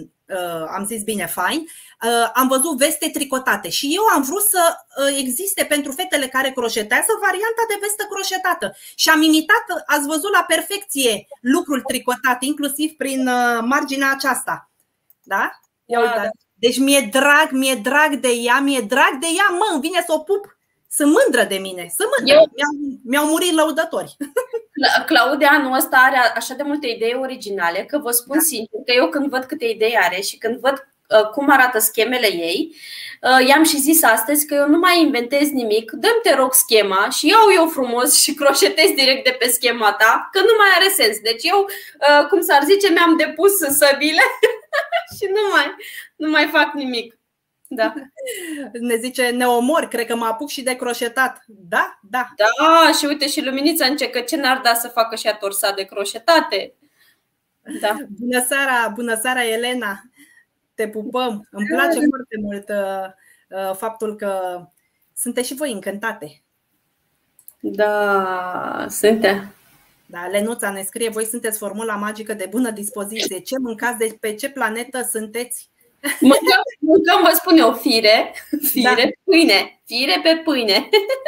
Speaker 2: am zis bine, fain. Am văzut veste tricotate și eu am vrut să existe pentru fetele care croșetează varianta de vestă croșetată. Și am imitat, ați văzut la perfecție lucrul tricotat, inclusiv prin marginea aceasta. Da? Ia uitați. Deci mi-e drag, mi-e drag de ea, mi-e drag de ea, mă, îmi vine să o pup. Sunt mândră de mine, sunt mândră. Eu... Mi-au, mi-au murit lăudători.
Speaker 1: Claudia anul ăsta are așa de multe idei originale că vă spun da. sincer că eu când văd câte idei are și când văd uh, cum arată schemele ei, uh, i-am și zis astăzi că eu nu mai inventez nimic, dă-mi te rog schema și iau eu frumos și croșetez direct de pe schema ta, că nu mai are sens. Deci eu, uh, cum s-ar zice, mi-am depus săbile și nu mai, nu mai fac nimic. Da.
Speaker 2: Ne zice, ne omor, cred că mă apuc și de croșetat. Da, da.
Speaker 1: Da, și uite și Luminița încecă, ce n-ar da să facă și ea torsat de croșetate. Da.
Speaker 2: Bună seara, bună seara, Elena. Te pupăm. Îmi place foarte mult uh, faptul că sunteți și voi încântate.
Speaker 1: Da, suntem.
Speaker 2: Da, Lenuța ne scrie, voi sunteți formula magică de bună dispoziție. Ce mâncați, de pe ce planetă sunteți?
Speaker 1: Mâncăm, mâncăm, vă spun eu, fire, fire,
Speaker 2: Da.
Speaker 1: pâine, fire pe pâine.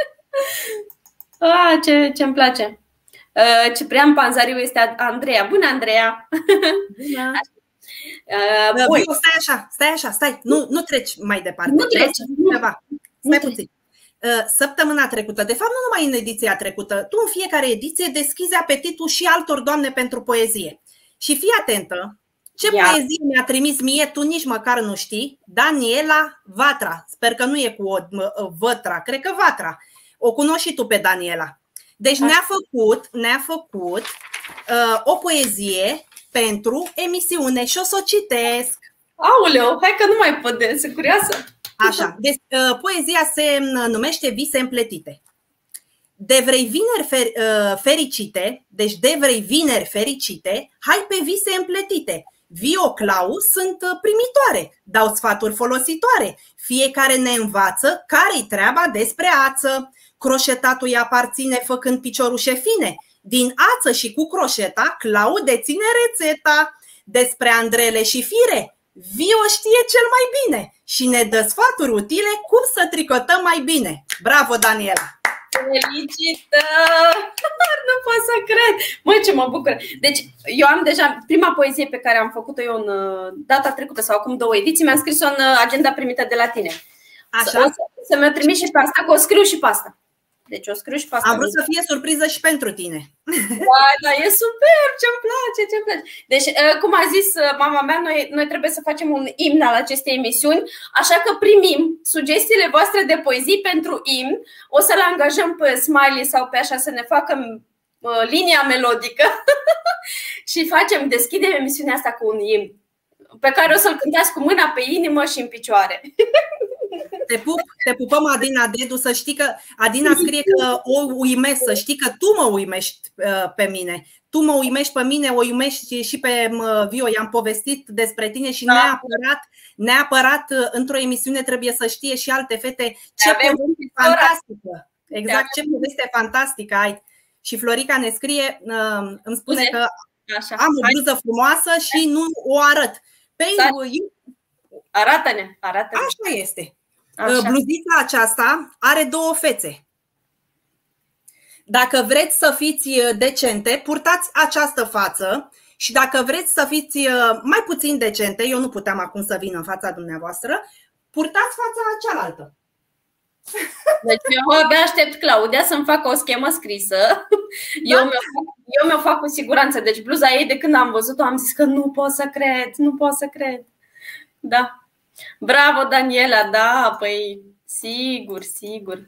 Speaker 1: Ah, ce ce îmi place. Uh, Ciprian Panzariu este Andreea. Bună, Andreea.
Speaker 2: Bună.
Speaker 1: Uh,
Speaker 2: Voi, stai așa, stai așa, stai, nu, nu treci mai departe.
Speaker 1: Nu treci, nu.
Speaker 2: Ceva. Stai puțin. Săptămâna trecută, de fapt nu numai în ediția trecută, tu în fiecare ediție deschizi apetitul și altor doamne pentru poezie. Și fii atentă, ce
Speaker 1: Ia.
Speaker 2: poezie mi-a trimis mie, tu nici măcar nu știi, Daniela Vatra. Sper că nu e cu o vătra, cred că Vatra. O cunoști și tu pe Daniela. Deci ne-a făcut, ne-a făcut uh, o poezie pentru emisiune și o să o citesc.
Speaker 1: Aoleu, hai că nu mai pot, de, sunt curioasă.
Speaker 2: Așa, deci, uh, poezia se numește Vise împletite. De vrei vineri fer, uh, fericite, deci de vrei vineri fericite, hai pe vise împletite. Vio Clau sunt primitoare, dau sfaturi folositoare. Fiecare ne învață care-i treaba despre ață. Croșetatul îi aparține făcând piciorușe fine. Din ață și cu croșeta, Clau deține rețeta. Despre andrele și fire, Vio știe cel mai bine și ne dă sfaturi utile cum să tricotăm mai bine. Bravo, Daniela!
Speaker 1: Felicitări! Nu pot să cred! Măi, ce mă bucur! Deci, eu am deja, prima poezie pe care am făcut-o eu în data trecută sau acum două ediții, mi-am scris-o în agenda primită de la tine.
Speaker 2: Așa?
Speaker 1: O să, să mi-o trimis și pe asta, că o scriu și pe asta. Deci o scriu și pe asta.
Speaker 2: Am vrut să fie surpriză și pentru tine.
Speaker 1: Da, da, e super, ce-mi place, ce-mi place. Deci, cum a zis mama mea, noi, noi trebuie să facem un imn al acestei emisiuni, așa că primim sugestiile voastre de poezii pentru imn. O să le angajăm pe Smiley sau pe așa să ne facă linia melodică și facem, deschidem emisiunea asta cu un imn pe care o să-l cântați cu mâna pe inimă și în picioare.
Speaker 2: Te pup, te pupăm, Adina Dedu, să știi că Adina scrie că o uimesc, să știi că tu mă uimești pe mine. Tu mă uimești pe mine, o uimești și pe Vio. I-am povestit despre tine și neapărat, neapărat într-o emisiune trebuie să știe și alte fete ce poveste fantastică. Exact, ce poveste fantastică ai. Și Florica ne scrie, îmi spune că am o bluză frumoasă și nu o arăt. Păi,
Speaker 1: arată-ne, arată-ne.
Speaker 2: Așa este. Așa. Bluzița aceasta are două fețe. Dacă vreți să fiți decente, purtați această față. Și dacă vreți să fiți mai puțin decente, eu nu puteam acum să vin în fața dumneavoastră, purtați fața cealaltă.
Speaker 1: Deci eu abia aștept, Claudia, să-mi facă o schemă scrisă. Eu mi-o fac, eu mi-o fac cu siguranță. Deci bluza ei, de când am văzut-o, am zis că nu pot să cred, nu pot să cred. Da. Bravo, Daniela, da, păi sigur, sigur.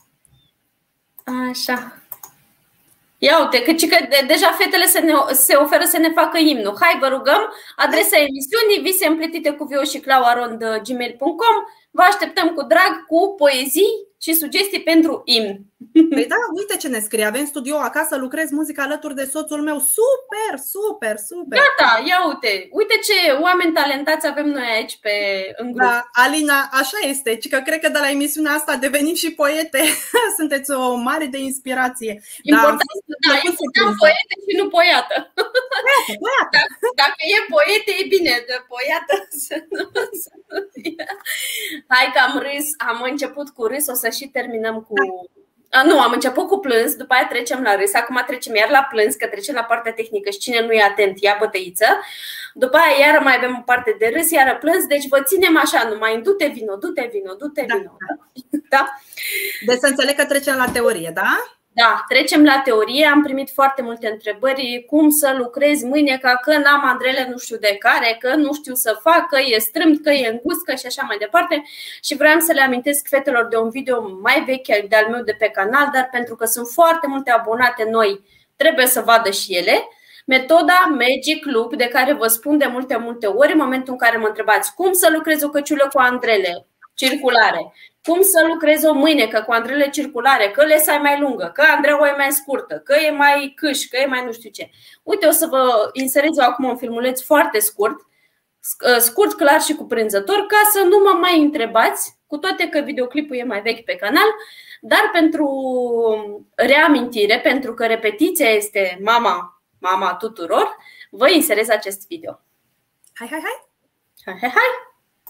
Speaker 1: Așa. Ia uite, că, că de, deja fetele se, ne, se oferă să ne facă imnul. Hai, vă rugăm, adresa emisiunii vise împletite cu vio și clau arond gmail punct com. Vă așteptăm cu drag cu poezii și sugestii pentru imn.
Speaker 2: Păi da, uite ce ne scrie. Avem studio acasă, lucrez muzică alături de soțul meu. Super, super, super.
Speaker 1: Gata, ia uite. Uite ce oameni talentați avem noi aici pe, în grup.
Speaker 2: Da, Alina, așa este. Ci că cred că de la emisiunea asta devenim și poete. Sunteți o mare de inspirație.
Speaker 1: Important, da, da, important poete și nu poiată.
Speaker 2: Poiată, poiată.
Speaker 1: Dacă, dacă e poete, e bine. De poiată să nu, să nu fie. Hai că am râs, am început cu râs, o să și terminăm cu... Da. Nu, am început cu plâns, după aia trecem la râs. Acum trecem iar la plâns, că trecem la partea tehnică și cine nu e atent ia bătăiță. După aia iară mai avem o parte de râs, iară plâns. Deci vă ținem așa, numai du-te vino, du-te vino, du-te vino. Da. Da?
Speaker 2: Deci să înțeleg că trecem la teorie, da?
Speaker 1: Da, trecem la teorie. Am primit foarte multe întrebări. Cum să lucrezi mâine, ca că n-am andrele nu știu de care, că nu știu să fac, că e strâmt, că e înguscă și așa mai departe. Și vreau să le amintesc fetelor de un video mai vechi de-al meu de pe canal, dar pentru că sunt foarte multe abonate noi, trebuie să vadă și ele. Metoda Magic Loop, de care vă spun de multe, multe ori, în momentul în care mă întrebați cum să lucrez o căciulă cu andrele, circulare. Cum să lucrezi o mâine, că cu andrele circulare, că lesa e mai lungă, că andreaua e mai scurtă, că e mai câș, că e mai nu știu ce. Uite, o să vă inserez eu acum un filmuleț foarte scurt, scurt, clar și cuprinzător, ca să nu mă mai întrebați, cu toate că videoclipul e mai vechi pe canal, dar pentru reamintire, pentru că repetiția este mama, mama tuturor, vă inserez acest video.
Speaker 2: Hai, hai, hai!
Speaker 1: Hai, hai, hai!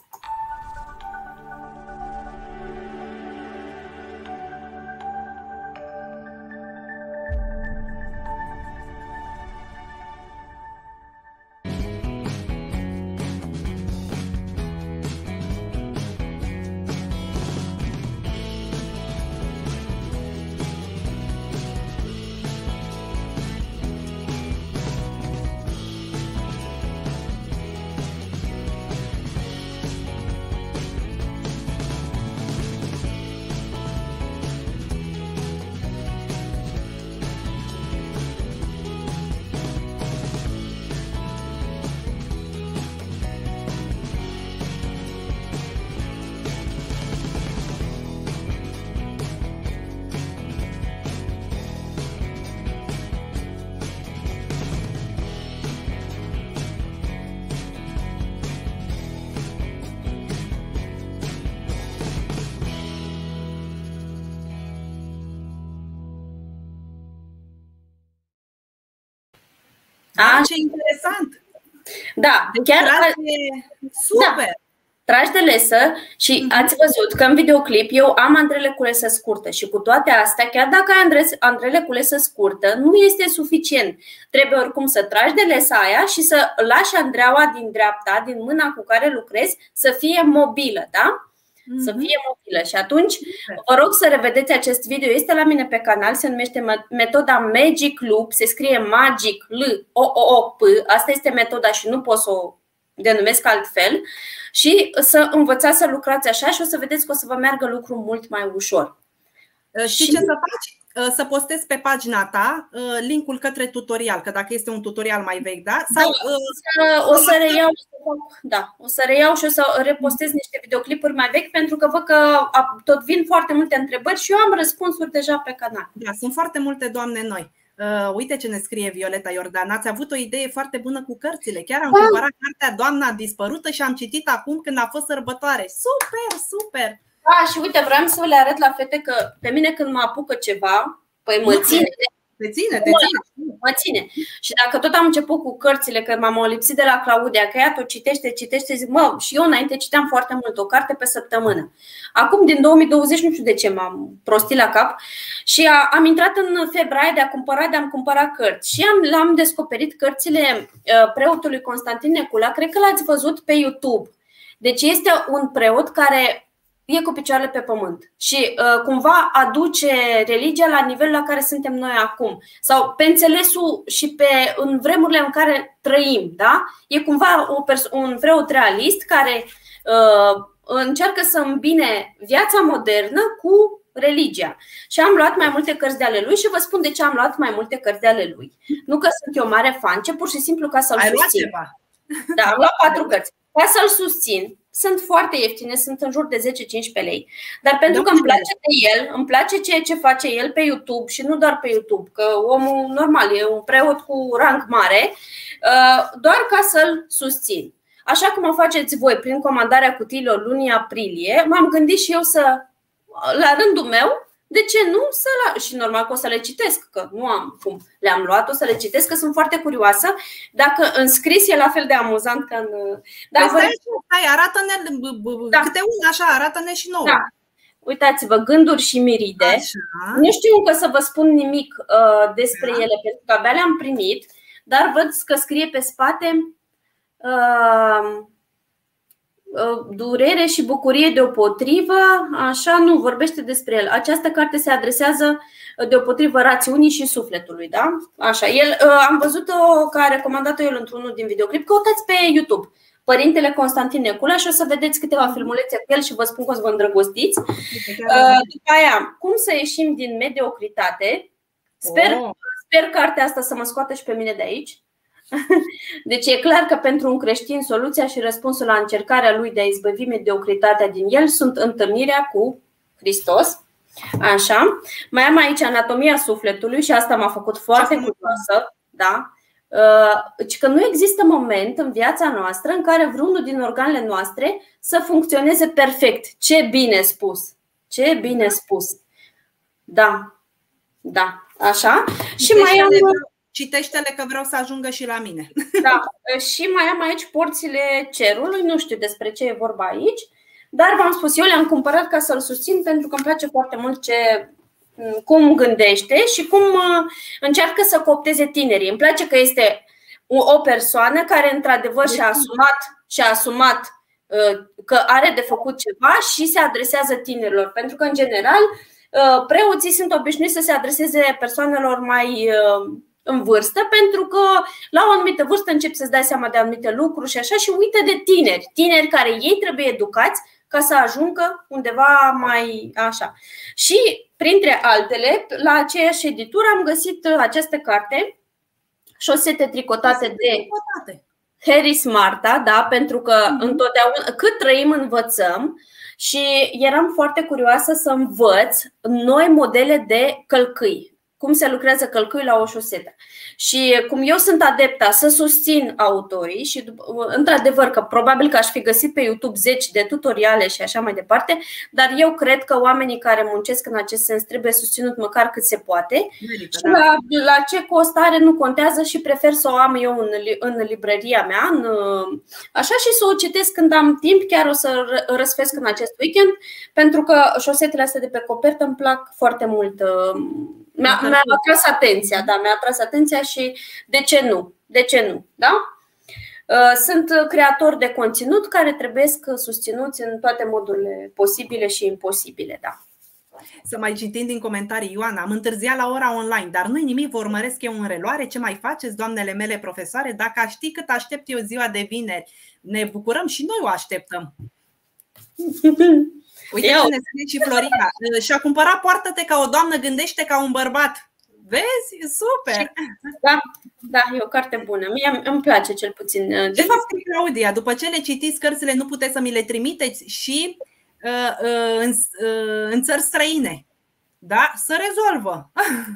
Speaker 2: Da, ce interesant!
Speaker 1: Da,
Speaker 2: deci
Speaker 1: chiar
Speaker 2: super!
Speaker 1: Da, tragi de lesă și ați văzut că în videoclip eu am andrele cu lesă scurtă și cu toate astea, chiar dacă ai andrele cu lesă scurtă, nu este suficient. Trebuie oricum să tragi de lesa aia și să lași andreaua din dreapta, din mâna cu care lucrezi, să fie mobilă, da? Să fie mobilă. Și atunci vă rog să revedeți acest video. Este la mine pe canal, se numește metoda Magic Loop. Se scrie Magic L O O O P. Asta este metoda și nu pot să o denumesc altfel. Și să învățați să lucrați așa și o să vedeți că o să vă meargă lucrul mult mai ușor.
Speaker 2: Știi și... ce să faci? Să postezi pe pagina ta linkul către tutorial, că dacă este un tutorial mai vechi, da? Sau,
Speaker 1: da, o să reiau, da, o să reiau și o să repostez niște videoclipuri mai vechi, pentru că văd că tot vin foarte multe întrebări și eu am răspunsuri deja pe canal.
Speaker 2: Da, sunt foarte multe doamne noi. Uh, uite ce ne scrie Violeta Iordan. Ați avut o idee foarte bună cu cărțile. Chiar am cumpărat cartea Doamna Dispărută și am citit acum când a fost sărbătoare. Super, super!
Speaker 1: Da, și uite, vreau să le arăt la fete că pe mine când mă apucă ceva, păi mă ține.
Speaker 2: Te ține, te ține.
Speaker 1: Mă ține. Și dacă tot am început cu cărțile, că m-am lipsit de la Claudia, că ea tot citește, citește, zic, mă, și eu înainte citeam foarte mult, o carte pe săptămână. Acum, din două mii douăzeci, nu știu de ce m-am prostit la cap și a, am intrat în februarie de a cumpăra, de a cumpăra cărți. Și am, l-am descoperit cărțile uh, preotului Constantin Necula, cred că l-ați văzut pe YouTube. Deci este un preot care e cu picioarele pe pământ și uh, cumva aduce religia la nivelul la care suntem noi acum, sau pe înțelesul și pe în vremurile în care trăim, da? E cumva un preot realist care uh, încearcă să îmbine viața modernă cu religia. Și am luat mai multe cărți de ale lui și vă spun de ce am luat mai multe cărți de ale lui. Nu că sunt eu mare fan, ci pur și simplu ca să-l susțin. Da, am luat patru cărți. Ca să-l susțin. Sunt foarte ieftine, sunt în jur de zece cincisprezece lei. Dar pentru că îmi place de el, îmi place ceea ce face el pe YouTube și nu doar pe YouTube, că omul normal e un preot cu rang mare, doar ca să-l susțin. Așa cum o faceți voi prin comandarea cutiilor lunii aprilie, m-am gândit și eu să, la rândul meu, de ce nu să la... Și normal că o să le citesc, că nu am cum le-am luat, o să le citesc, că sunt foarte curioasă. Dacă în scris e la fel de amuzant ca în...
Speaker 2: Dar stai, stai, arată-ne da. câte una așa, arată-ne și nouă. Da.
Speaker 1: Uitați-vă, Gânduri și miride. Așa. Nu știu încă să vă spun nimic uh, despre da. ele, pentru că abia le-am primit, dar văd că scrie pe spate uh, durere și bucurie deopotrivă, așa, nu vorbește despre el. Această carte se adresează deopotrivă rațiunii și sufletului, da? Așa, el, am văzut-o că a recomandat-o el într-unul din videoclip. Căutați pe YouTube Părintele Constantin Necula și o să vedeți câteva filmulețe cu el și vă spun că o să vă îndrăgostiți. După aia, cum să ieșim din mediocritate. Sper, oh. sper cartea asta să mă scoată și pe mine de aici. Deci e clar că pentru un creștin soluția și răspunsul la încercarea lui de a izbăvi mediocritatea din el sunt întâlnirea cu Hristos. Așa. Mai am aici anatomia sufletului și asta m-a făcut foarte curioasă, da? Că nu există moment în viața noastră în care vreunul din organele noastre să funcționeze perfect. Ce bine spus! Ce bine spus! Da, da, așa. Și mai am...
Speaker 2: Citește-le că vreau să ajungă și la mine.
Speaker 1: Da, și mai am aici porțile cerului, nu știu despre ce e vorba aici, dar v-am spus, eu le-am cumpărat ca să-l susțin pentru că îmi place foarte mult ce, cum gândește și cum încearcă să coopteze tinerii. Îmi place că este o persoană care într-adevăr și-a asumat, și-a asumat că are de făcut ceva și se adresează tinerilor, pentru că în general preoții sunt obișnuiți să se adreseze persoanelor mai în vârstă, pentru că la o anumită vârstă începi să-ți dai seama de anumite lucruri și așa și uită de tineri, tineri care ei trebuie educați ca să ajungă undeva mai așa. Și printre altele, la aceeași editură am găsit această carte, Șosete tricotate de Harris Marta, da, pentru că întotdeauna, cât trăim, învățăm. Și eram foarte curioasă să învăț noi modele de călcâi, cum se lucrează călcâi la o șosetă. Și cum eu sunt adepta să susțin autorii și într-adevăr că probabil că aș fi găsit pe YouTube zeci de tutoriale și așa mai departe, dar eu cred că oamenii care muncesc în acest sens trebuie susținut măcar cât se poate. Merită, și la, la ce cost are nu contează și prefer să o am eu în, în librăria mea, în, așa, și să o citesc când am timp, chiar o să răsfesc în acest weekend, pentru că șosetele astea de pe copertă îmi plac foarte mult. Mi-a, mi-a atras atenția, da, mi-a atras atenția și de ce nu? De ce nu? Da? Sunt creatori de conținut care trebuie susținuți în toate modurile posibile și imposibile, da.
Speaker 2: Să mai citim din comentarii, Ioana, am întârziat la ora online, dar nu-i nimic, vă urmăresc eu în reluare. Ce mai faceți, doamnele mele profesoare? Dacă aș ști cât aștept eu ziua de vineri, ne bucurăm și noi o așteptăm. Uite ce ne spune și Florica. Și-a cumpărat Poartă-te ca o doamnă, gândește ca un bărbat. Vezi? Super!
Speaker 1: Da, da, e o carte bună. Mie îmi place cel puțin.
Speaker 2: De fapt, Claudia, după ce le citiți cărțile, nu puteți să mi le trimiteți și uh, uh, în, uh, în țări străine. Da? Să rezolvă.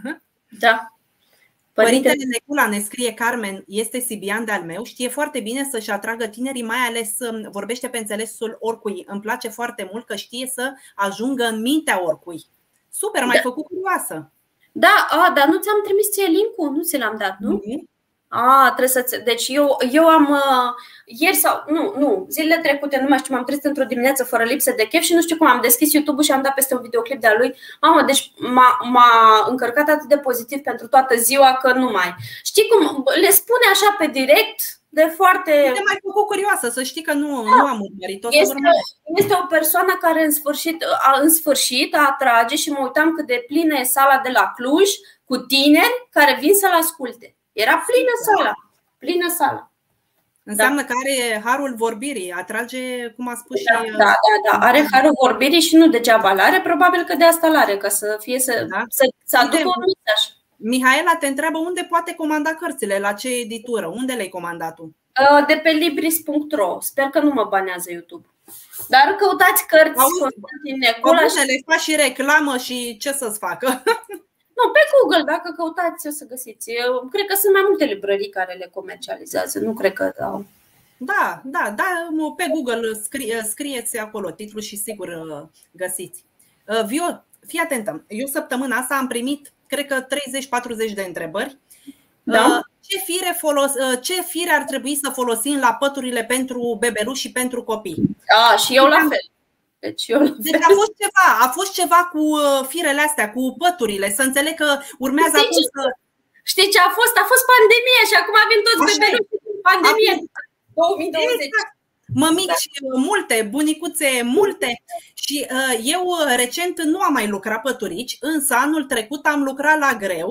Speaker 1: Da.
Speaker 2: Părintele Necula, ne scrie Carmen, este sibian de-al meu, știe foarte bine să-și atragă tinerii, mai ales vorbește pe înțelesul oricui. Îmi place foarte mult că știe să ajungă în mintea oricui. Super, m-ai da. făcut curioasă.
Speaker 1: Da, a, dar nu ți-am trimis ție link-ul? Nu ți l-am dat, nu? Mm-hmm. A, trebuie să Deci eu, eu am uh, ieri sau nu, nu, zilele trecute, nu mai știu, m-am trezit într-o dimineață fără lipsă de chef și nu știu cum am deschis YouTube-ul și am dat peste un videoclip de-a lui. Mamă, deci m-a, m-a încărcat atât de pozitiv pentru toată ziua că nu mai. Știi cum le spune așa pe direct, de foarte.
Speaker 2: Te mai făcut curioasă, să știi că nu, da. nu am urmărit.
Speaker 1: Este, este o persoană care în sfârșit, în sfârșit atrage și mă uitam cât de plină e sala de la Cluj cu tineri care vin să-l asculte. Era plină sala, plină sala.
Speaker 2: Înseamnă da. că are harul vorbirii, atrage, cum a spus
Speaker 1: da,
Speaker 2: și...
Speaker 1: Da, da, da, are harul vorbirii și nu degeaba l-are, probabil că de asta l-are, ca să fie să, da. să, să aducă un mesaj.
Speaker 2: Mihaela te întreabă unde poate comanda cărțile, la ce editură, unde le-ai comandat tu?
Speaker 1: De pe libris punct ro, sper că nu mă banează YouTube. Dar căutați cărți Constantin Necula
Speaker 2: și... le faci și reclamă și ce să-ți facă?
Speaker 1: Nu, pe Google, dacă căutați o să găsiți. Eu cred că sunt mai multe librării care le comercializează, nu cred că dau.
Speaker 2: Da, da, da, pe Google scrie, scrieți acolo titlul și sigur găsiți. Vio, fii atentă, eu săptămâna asta am primit, cred că treizeci patruzeci de întrebări. Da? Ce fire, folos, ce fire ar trebui să folosim la păturile pentru bebeluși și pentru copii?
Speaker 1: A, și eu la fel. Deci, eu...
Speaker 2: deci a fost ceva, a fost ceva cu firele astea, cu păturile, să înțeleg că urmează
Speaker 1: știi
Speaker 2: acum să...
Speaker 1: Știi ce a fost? A fost pandemie și acum avem toți bebeluși în pandemie. două mii douăzeci.
Speaker 2: Exact. Mămici da. multe, bunicuțe multe. Și uh, eu recent nu am mai lucrat păturici, însă anul trecut am lucrat la greu.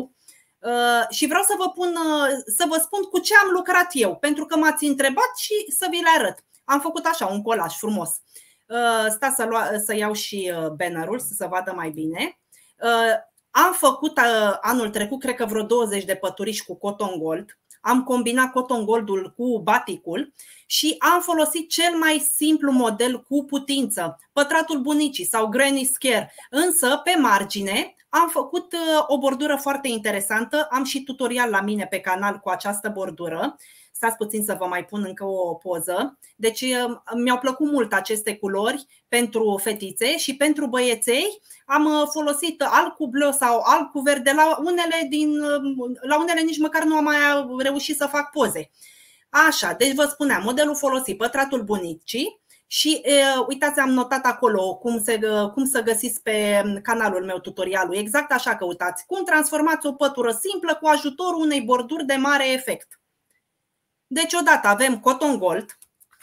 Speaker 2: Uh, și vreau să vă, pun, uh, să vă spun cu ce am lucrat eu, pentru că m-ați întrebat și să vi le arăt. Am făcut așa un colaj frumos. Sta să, lua, să iau și bannerul să se vadă mai bine. Am făcut anul trecut, cred că vreo douăzeci de păturici cu cotton gold. am combinat cotton goldul cu baticul și am folosit cel mai simplu model cu putință, pătratul bunicii sau granny scare. Însă pe margine am făcut o bordură foarte interesantă, am și tutorial la mine pe canal cu această bordură. Stați puțin să vă mai pun încă o poză. Deci mi-au plăcut mult aceste culori pentru fetițe și pentru băieței am folosit alb cu bleu sau alb cu verde. La unele, din, la unele nici măcar nu am mai reușit să fac poze. Așa, deci vă spuneam, modelul folosit, pătratul bunicii. Și uh, uitați, am notat acolo cum, se, uh, cum să găsiți pe canalul meu tutorialul. Exact așa căutați. Cum transformați o pătură simplă cu ajutorul unei borduri de mare efect. Deci odată avem cotton gold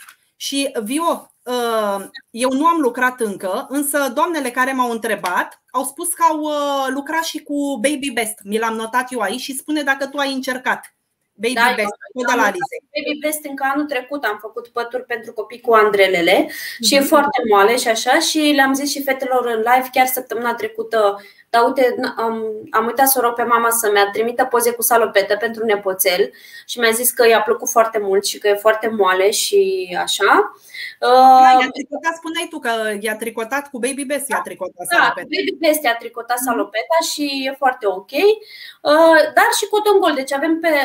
Speaker 2: și Vio, uh, eu nu am lucrat încă, însă doamnele care m-au întrebat au spus că au uh, lucrat și cu Baby Best. Mi l-am notat eu aici și spune dacă tu ai încercat. Baby da, Best, tot de la Alize.
Speaker 1: Baby Best încă anul trecut am făcut pături pentru copii cu andrelele și mm-hmm. e foarte moale și așa și le-am zis și fetelor în live chiar săptămâna trecută. Dar uite, am, am uitat să o rog pe mama să-mi trimită poze cu salopetă pentru nepoțel și mi-a zis că i-a plăcut foarte mult și că e foarte moale și așa.
Speaker 2: Da, i-a tricotat, spuneai tu că i-a tricotat cu Baby Best, i-a tricotat
Speaker 1: da,
Speaker 2: salopeta.
Speaker 1: Baby Best i-a tricotat salopeta și e foarte ok. Dar și cotton gold, deci avem pe...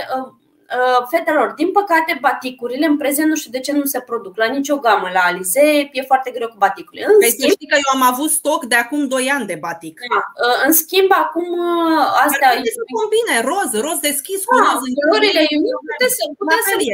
Speaker 1: Fetelor, din păcate, baticurile în prezent nu știu de ce nu se produc la nicio gamă la Alize, e foarte greu cu baticurile.
Speaker 2: În schimb, știi că eu am avut stoc de acum doi ani de batic.
Speaker 1: Da, în schimb, acum astea
Speaker 2: se combine roz, roz deschis cu
Speaker 1: da,
Speaker 2: roz în
Speaker 1: culorile puteți să puteți să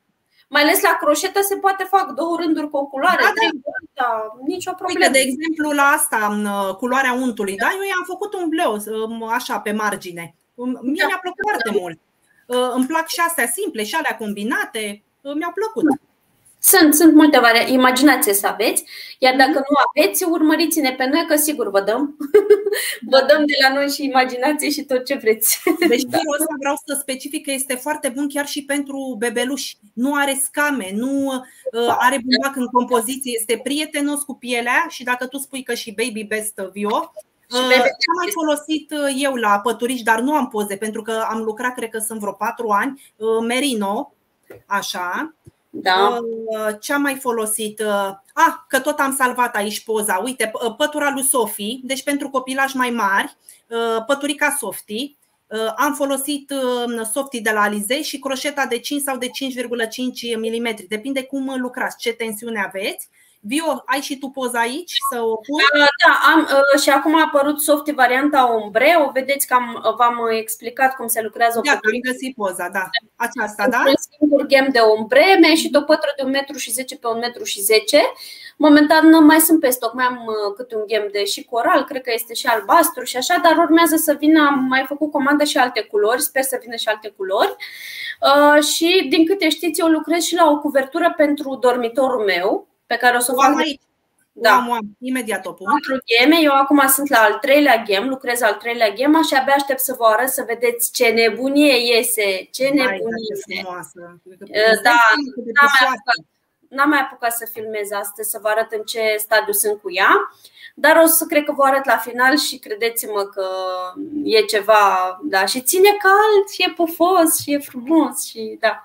Speaker 1: mai ales la croșetă se poate fac două rânduri cu o culoare, da, trei, da, nicio problemă.
Speaker 2: Uite, de exemplu, la asta, culoarea untului, da, eu i-am făcut un bleu așa pe margine. Mie mi-a plăcut foarte mult. Îmi plac și astea simple și alea combinate, mi-au plăcut.
Speaker 1: Sunt, sunt multe variante, imaginație să aveți. Iar dacă nu aveți, urmăriți-ne pe noi că sigur vă dăm. Vă dăm de la noi și imaginație și tot ce vreți.
Speaker 2: Deci firul ăsta vreau să specific că este foarte bun chiar și pentru bebeluși. Nu are scame, nu are bumbac în compoziție, este prietenos cu pielea. Și dacă tu spui că și Baby Best, Vio, ce am mai folosit eu la păturici, dar nu am poze pentru că am lucrat, cred că sunt vreo patru ani, merino, așa.
Speaker 1: Da.
Speaker 2: Ce am mai folosit? Ah, că tot am salvat aici poza. Uite, pătura lui Sofie, deci pentru copilași mai mari, păturica Softie. Am folosit Softie de la Alize și croșeta de cinci sau de cinci virgulă cinci milimetri. Depinde cum lucrați, ce tensiune aveți. Vio, ai și tu poza aici să o pun?
Speaker 1: Da, am, și acum a apărut Softie varianta ombre. O vedeți că am, v-am explicat cum se lucrează o
Speaker 2: da,
Speaker 1: păturică.
Speaker 2: Am găsit poza, da. Aceasta, da?
Speaker 1: Un singur ghem de ombre. Mi-a ieșit o pătură de un metru și zece pe un metru și zece. Momentan mai sunt pe stoc, mai am câte un ghem de și coral, cred că este și albastru și așa, dar urmează să vină, am mai făcut comandă și alte culori, sper să vină și alte culori. Uh, și din câte știți, eu lucrez și la o cuvertură pentru dormitorul meu, pe care o să o fac
Speaker 2: aici. Da, am, am. Imediat o pun.
Speaker 1: Patru gheme, eu acum sunt la al treilea ghem, lucrez al treilea ghem și abia aștept să vă arăt să vedeți ce nebunie iese, ce nebunie iese. Da, n-am mai apucat, n-am mai apucat să filmez astăzi, să vă arăt în ce stadiu sunt cu ea, dar o să cred că vă arăt la final și credeți-mă că e ceva, da, și ține cald, și e pufos, și e frumos și da.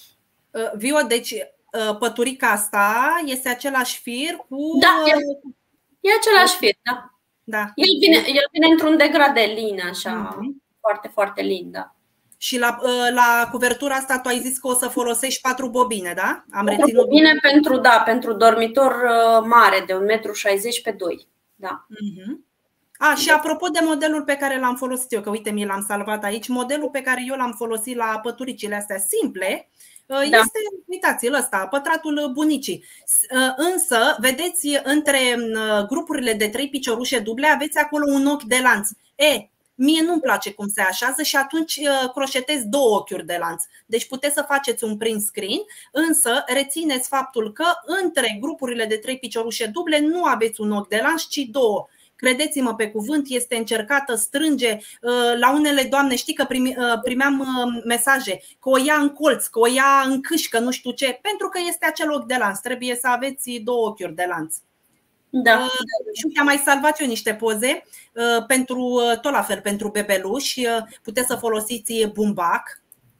Speaker 2: Vio, deci păturica asta este același fir cu...
Speaker 1: Da, e, e același fir, da.
Speaker 2: Da.
Speaker 1: El vine, el vine într-un degrad de lin, așa, mm-hmm. foarte, foarte lin, da.
Speaker 2: Și la, la cuvertura asta tu ai zis că o să folosești patru bobine, da?
Speaker 1: Am patru reținut bobine pentru, da, pentru dormitor mare de un metru șaizeci pe doi, da.
Speaker 2: Mm-hmm. A, și apropo de modelul pe care l-am folosit eu, că uite, mi l-am salvat aici, modelul pe care eu l-am folosit la păturicile astea simple, este, da. Uitați-l ăsta, pătratul bunicii. Însă, vedeți, între grupurile de trei piciorușe duble aveți acolo un ochi de lanț. E, mie nu-mi place cum se așează și atunci croșetez două ochiuri de lanț. Deci puteți să faceți un print screen, însă rețineți faptul că între grupurile de trei piciorușe duble nu aveți un ochi de lanț, ci două. Credeți-mă pe cuvânt, este încercată, strânge. La unele doamne, știi că primeam mesaje că o ia în colț, că o ia în câșcă, nu știu ce, pentru că este acel ochi de lanț. Trebuie să aveți două ochiuri de lanț.
Speaker 1: Da.
Speaker 2: Și uite, am mai salvat eu niște poze pentru, tot la fel, pentru bebeluși. Puteți să folosiți bumbac.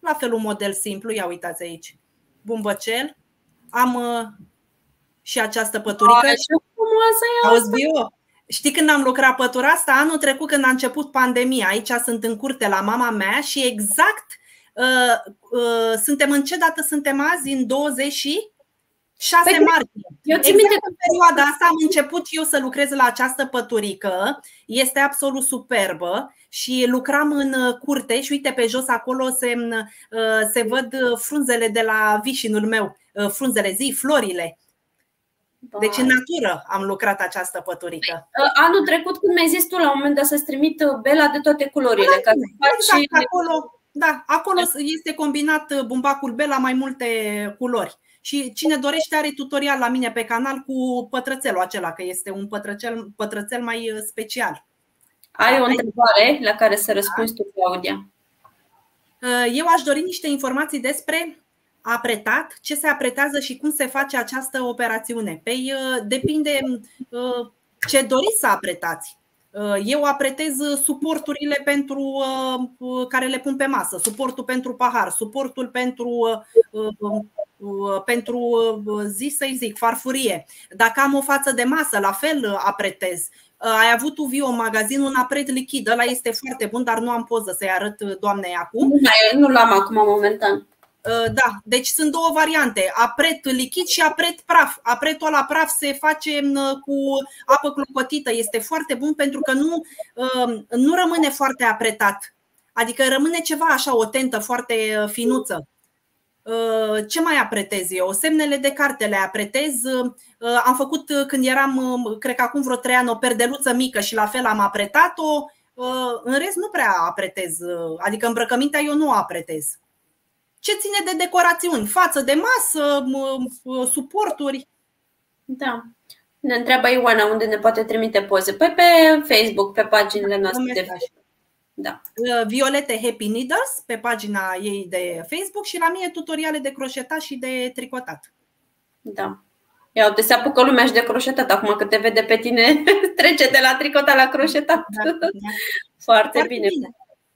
Speaker 2: La fel un model simplu, ia uitați aici. Bumbăcel. Am uh, și această păturică.
Speaker 1: Ai, ce frumoasă e
Speaker 2: Auzi,
Speaker 1: asta!
Speaker 2: Bio? Știi când am lucrat pătura asta? Anul trecut când a început pandemia. Aici sunt în curte la mama mea și exact uh, uh, suntem în ce dată suntem azi? În douăzeci și șase
Speaker 1: Păi,
Speaker 2: martie.
Speaker 1: eu țin
Speaker 2: Exact
Speaker 1: minte
Speaker 2: în perioada asta am început eu să lucrez la această păturică. Este absolut superbă și lucram în curte și uite pe jos acolo se, se văd frunzele de la vișinul meu. Frunzele, zi, florile. Deci în natură am lucrat această păturică.
Speaker 1: Anul trecut când mi-ai zis tu la un moment dat să-ți trimit bela de toate culorile, da, ca să faci
Speaker 2: exact, și... acolo, da, acolo este combinat bumbacul bela mai multe culori. Și cine dorește are tutorial la mine pe canal cu pătrățelul acela, că este un pătrățel, pătrățel mai special.
Speaker 1: Ai o întrebare la care să răspunzi tu, Claudia?
Speaker 2: Eu aș dori niște informații despre apretat, ce se apretează și cum se face această operațiune. Păi depinde ce doriți să apretați. Eu apretez suporturile pentru care le pun pe masă, suportul pentru pahar, suportul pentru pentru zi să-i zic, farfurie. Dacă am o față de masă, la fel apretez. Ai avut tu, Vio, în magazin un apret lichid, ăla este foarte bun, dar nu am poză să-i arăt doamnei acum.
Speaker 1: Nu, nu l-am acum momentan.
Speaker 2: Da, deci sunt două variante, apret lichid și apret praf. Apretul la praf se face cu apă clocotită, este foarte bun pentru că nu, nu rămâne foarte apretat. Adică rămâne ceva așa, o tentă foarte finuță. Ce mai apretez eu? Semnele de carte le apretez. Am făcut când eram, cred că acum vreo trei ani, o perdeluță mică și la fel am apretat-o. În rest nu prea apretez, adică îmbrăcămintea eu nu o apretez. Ce ține de decorațiuni? Față de masă, suporturi.
Speaker 1: Da. Ne întreabă Ioana unde ne poate trimite poze. Păi pe Facebook, pe paginile noastre de Facebook. Da.
Speaker 2: Violete Happy Needles pe pagina ei de Facebook și la mine tutoriale de croșetat și de tricotat.
Speaker 1: Da. Ia uite, se apucă lumea și de croșetat. Acum că te vede pe tine, trece de la tricotat la croșetat. Da, da. Foarte, Foarte bine. bine.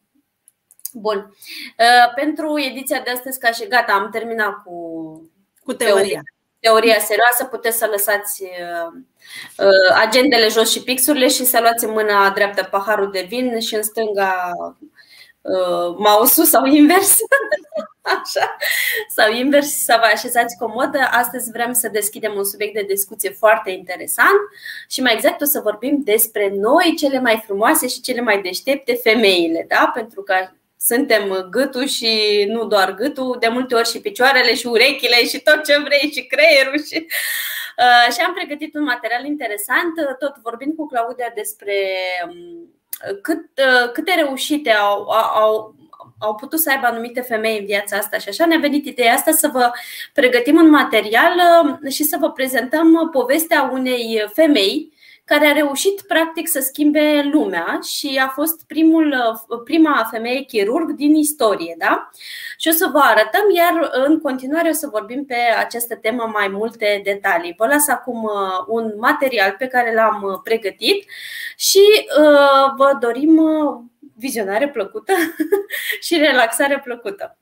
Speaker 1: Bun. Pentru ediția de astăzi, ca și gata, am terminat cu,
Speaker 2: cu teoria.
Speaker 1: Teoria serioasă, puteți să lăsați agendele jos și pixurile și să luați în mâna dreaptă paharul de vin și în stânga mouse-ul sau invers. Așa. Sau invers, să vă așezați comod. Astăzi vrem să deschidem un subiect de discuție foarte interesant și mai exact o să vorbim despre noi, cele mai frumoase și cele mai deștepte, femeile, da? Pentru că suntem gâtul și nu doar gâtul, de multe ori și picioarele și urechile și tot ce vrei și creierul și, uh, și am pregătit un material interesant, tot vorbind cu Claudia despre cât, uh, câte reușite au, au, au putut să aibă anumite femei în viața asta și așa ne-a venit ideea asta să vă pregătim un material și să vă prezentăm povestea unei femei care a reușit practic să schimbe lumea și a fost primul, prima femeie chirurg din istorie, da? Și o să vă arătăm, iar în continuare o să vorbim pe această temă mai multe detalii. Vă las acum un material pe care l-am pregătit și vă dorim vizionare plăcută și relaxare plăcută.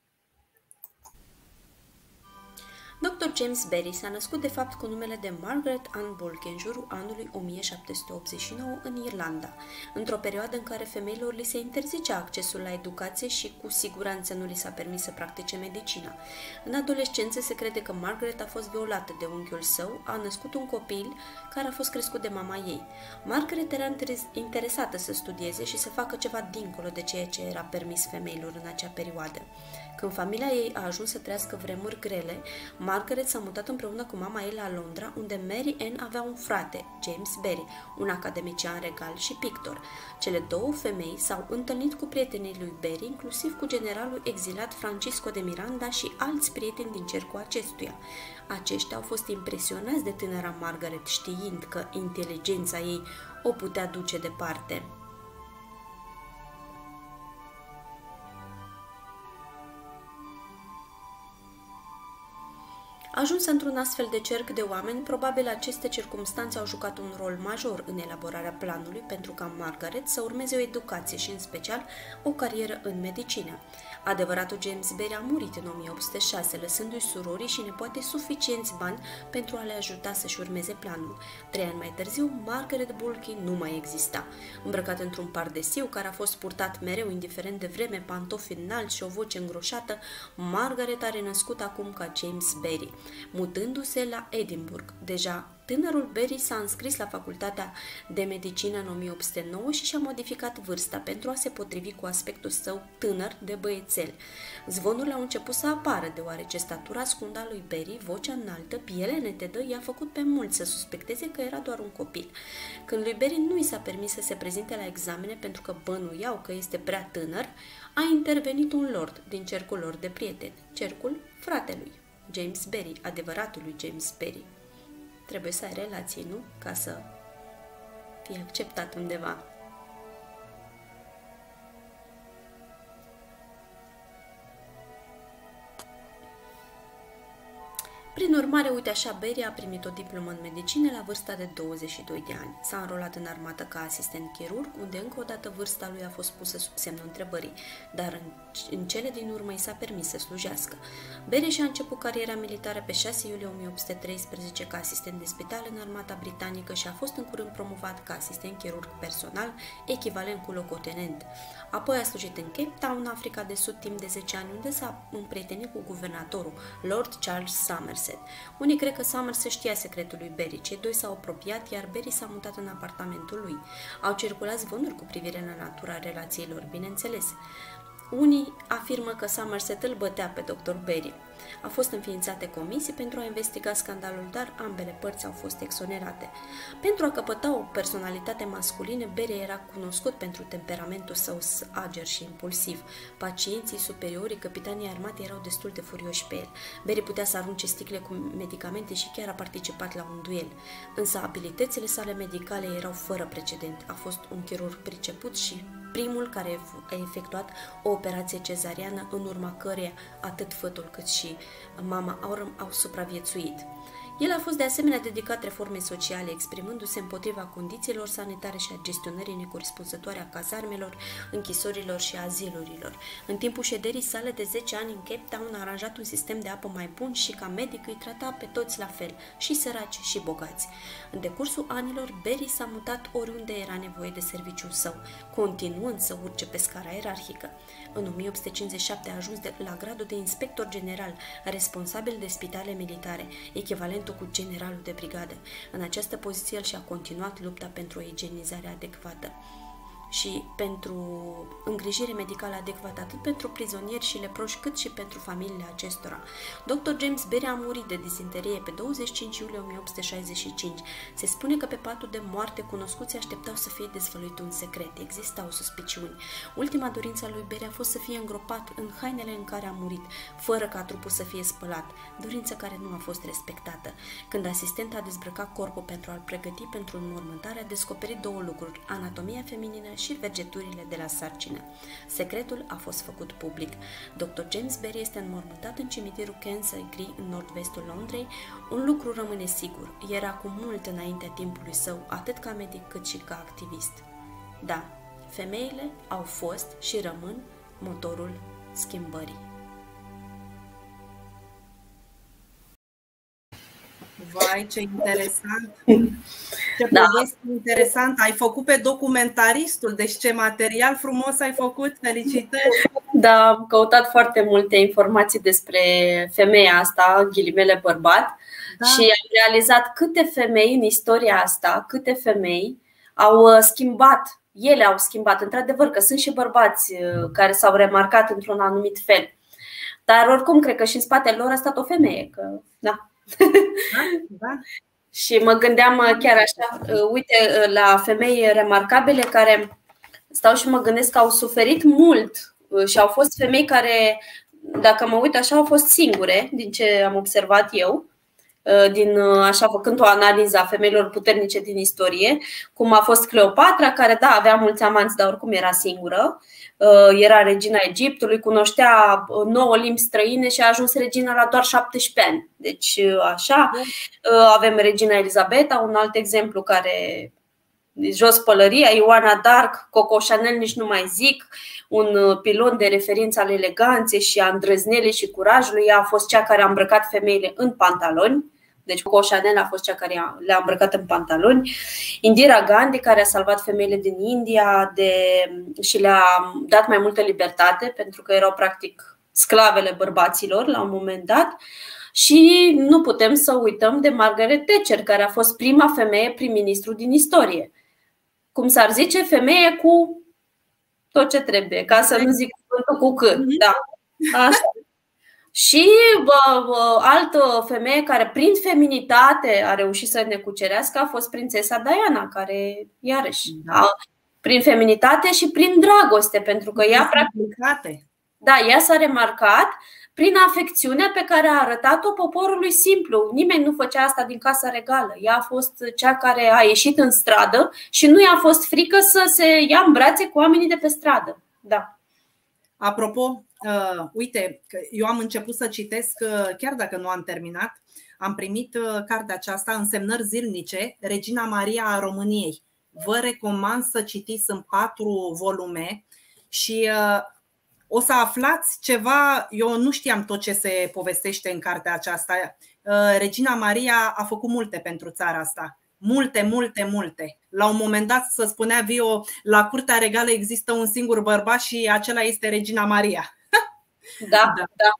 Speaker 1: doctor James Berry s-a născut de fapt cu numele de Margaret Ann Bulke în jurul anului o mie șapte sute optzeci și nouă în Irlanda, într-o perioadă în care femeilor li se interzicea accesul la educație și cu siguranță nu li s-a permis să practice medicina. În adolescență se crede că Margaret a fost violată de unchiul său, a născut un copil care a fost crescut de mama ei. Margaret era interesată să studieze și să facă ceva dincolo de ceea ce era permis femeilor în acea perioadă. Când familia ei a ajuns să trăiască vremuri grele, Margaret s-a mutat împreună cu mama ei la Londra, unde Mary Ann avea un frate, James Berry, un academician regal și pictor. Cele două femei s-au întâlnit cu prietenii lui Berry, inclusiv cu generalul exilat Francisco de Miranda și alți prieteni din cercul acestuia. Aceștia au fost impresionați de tânăra Margaret, știind că inteligența ei o putea duce departe.
Speaker 5: Ajuns într-un astfel de cerc de oameni, probabil aceste circumstanțe au jucat un rol major în elaborarea planului pentru ca Margaret să urmeze o educație și, în special, o carieră în medicină. Adevăratul James Berry a murit în o mie opt sute șase, lăsându-i surorii și nepoate suficienți bani pentru a le ajuta să-și urmeze planul. Trei ani mai târziu, Margaret Bulky nu mai exista. Îmbrăcat într-un pardesiu care a fost purtat mereu, indiferent de vreme, pantofi înalți și o voce îngroșată, Margaret a renăscut acum ca James Berry, mutându-se la Edinburgh. Deja tânărul Berry s-a înscris la facultatea de medicină în o mie opt sute nouă și și-a modificat vârsta pentru a se potrivi cu aspectul său tânăr de băiețel. Zvonurile au început să apară, deoarece statura scundă a lui Berry, vocea înaltă, pielea netedă, i-a făcut pe mulți să suspecteze că era doar un copil. Când lui Berry nu i s-a permis să se prezinte la examene pentru că bănuiau că este prea tânăr, a intervenit un lord din cercul lor de prieteni, cercul fratelui, James Berry, adevăratul lui James Berry. Trebuie să ai relații, nu? Ca să fii acceptat undeva. Prin urmare, uite așa, Berry a primit o diplomă în medicină la vârsta de douăzeci și doi de ani. S-a înrolat în armată ca asistent chirurg, unde încă o dată vârsta lui a fost pusă sub semnul întrebării, dar în, în cele din urmă i s-a permis să slujească. Berry și-a început cariera militară pe șase iulie o mie opt sute treisprezece ca asistent de spital în armata britanică și a fost în curând promovat ca asistent chirurg personal, echivalent cu locotenent. Apoi a slujit în Cape Town, Africa de Sud, timp de zece ani, unde s-a împrietenit cu guvernatorul, Lord Charles Somerset. Unii cred că Somerset știa secretul lui Berry. Cei doi s-au apropiat, iar Berry s-a mutat în apartamentul lui. Au circulat zvonuri cu privire la natura relațiilor, bineînțeles. Unii afirmă că Somerset îl bătea pe doctor Berry. Au fost înființate comisii pentru a investiga scandalul, dar ambele părți au fost exonerate. Pentru a căpăta o personalitate masculină, Berry era cunoscut pentru temperamentul său ager și impulsiv. Pacienții superiorii, capitanii armatei, erau destul de furioși pe el. Berry putea să arunce sticle cu medicamente și chiar a participat la un duel. Însă abilitățile sale medicale erau fără precedent. A fost un chirurg priceput și primul care a efectuat o operație cezariană, în urma căreia atât fătul cât și mama au, au supraviețuit. El a fost de asemenea dedicat reformei sociale, exprimându-se împotriva condițiilor sanitare și a gestionării necorespunzătoare a cazarmelor, închisorilor și azilurilor. În timpul șederii sale de zece ani în Cape Town a aranjat un sistem de apă mai bun și, ca medic, îi trata pe toți la fel, și săraci și bogați. În decursul anilor, Berry s-a mutat oriunde era nevoie de serviciul său, continuând să urce pe scara ierarhică. În o mie opt sute cincizeci și șapte a ajuns de, la gradul de inspector general, responsabil de spitale militare, echivalentul cu generalul de brigadă. În această poziție el și-a continuat lupta pentru o igienizare adecvată și pentru îngrijire medicală adecvată atât pentru prizonieri și leproși cât și pentru familiile acestora. doctor James Berry a murit de dizenterie pe douăzeci și cinci iulie o mie opt sute șaizeci și cinci. Se spune că pe patul de moarte cunoscuții așteptau să fie dezvăluit un secret. Existau suspiciuni. Ultima dorință a lui Berry a fost să fie îngropat în hainele în care a murit, fără ca trupul să fie spălat, dorință care nu a fost respectată. Când asistenta a dezbrăcat corpul pentru a-l pregăti pentru înmormântare, a descoperit două lucruri: anatomia feminină și vergeturile de la sarcină. Secretul a fost făcut public. doctor James Berry este înmormântat în cimitirul Kensal Green, în nord-vestul Londrei. Un lucru rămâne sigur: era cu mult înaintea timpului său, atât ca medic cât și ca activist. Da, femeile au fost și rămân motorul schimbării.
Speaker 2: Vai, ce interesant! Ce da. poveste interesant! Ai făcut pe documentaristul, deci ce material frumos ai făcut, felicitări!
Speaker 1: Da, am căutat foarte multe informații despre femeia asta, ghilimele bărbat, da. Și am realizat câte femei în istoria asta, câte femei au schimbat, ele au schimbat, într-adevăr că sunt și bărbați care s-au remarcat într-un anumit fel, dar oricum cred că și în spatele lor a stat o femeie, că da. Da, da. Și mă gândeam chiar așa, uite, la femei remarcabile care stau și mă gândesc că au suferit mult și au fost femei care, dacă mă uit așa, au fost singure, din ce am observat eu, din, așa, făcând o analiză a femeilor puternice din istorie, cum a fost Cleopatra, care da, avea mulți amanți, dar oricum era singură. Era regina Egiptului, cunoștea nouă limbi străine și a ajuns regina la doar șaptesprezece ani. Deci așa. Avem regina Elisabeta, un alt exemplu care jos pălăria, Ioana d'Arc, Coco Chanel nici nu mai zic, un pilon de referință al eleganței și a îndrăznerii și curajului. Ea a fost cea care a îmbrăcat femeile în pantaloni. Deci Coco Chanel a fost cea care le-a îmbrăcat în pantaloni. Indira Gandhi, care a salvat femeile din India de, și le-a dat mai multă libertate, pentru că erau practic sclavele bărbaților la un moment dat. Și nu putem să uităm de Margaret Thatcher, care a fost prima femeie prim-ministru din istorie. Cum s-ar zice, femeie cu tot ce trebuie, ca să nu zic cuvântul cu cât. Da. Așa. Și bă, bă, altă femeie care prin feminitate a reușit să ne cucerească a fost prințesa Diana, care iarăși a, prin feminitate și prin dragoste, pentru că ea practic, da, ea s-a remarcat prin afecțiunea pe care a arătat-o poporului simplu. Nimeni nu făcea asta din casa regală. Ea a fost cea care a ieșit în stradă și nu i-a fost frică să se ia în brațe cu oamenii de pe stradă. Da.
Speaker 2: Apropo, uh, uite, eu am început să citesc, uh, chiar dacă nu am terminat, am primit uh, cartea aceasta, Însemnări zilnice, Regina Maria a României. Vă recomand să citiți, în patru volume și uh, o să aflați ceva. Eu nu știam tot ce se povestește în cartea aceasta. uh, Regina Maria a făcut multe pentru țara asta. Multe, multe, multe. La un moment dat, să spunea Vio, la curtea regală există un singur bărbat și acela este Regina Maria.
Speaker 1: Da, da, da.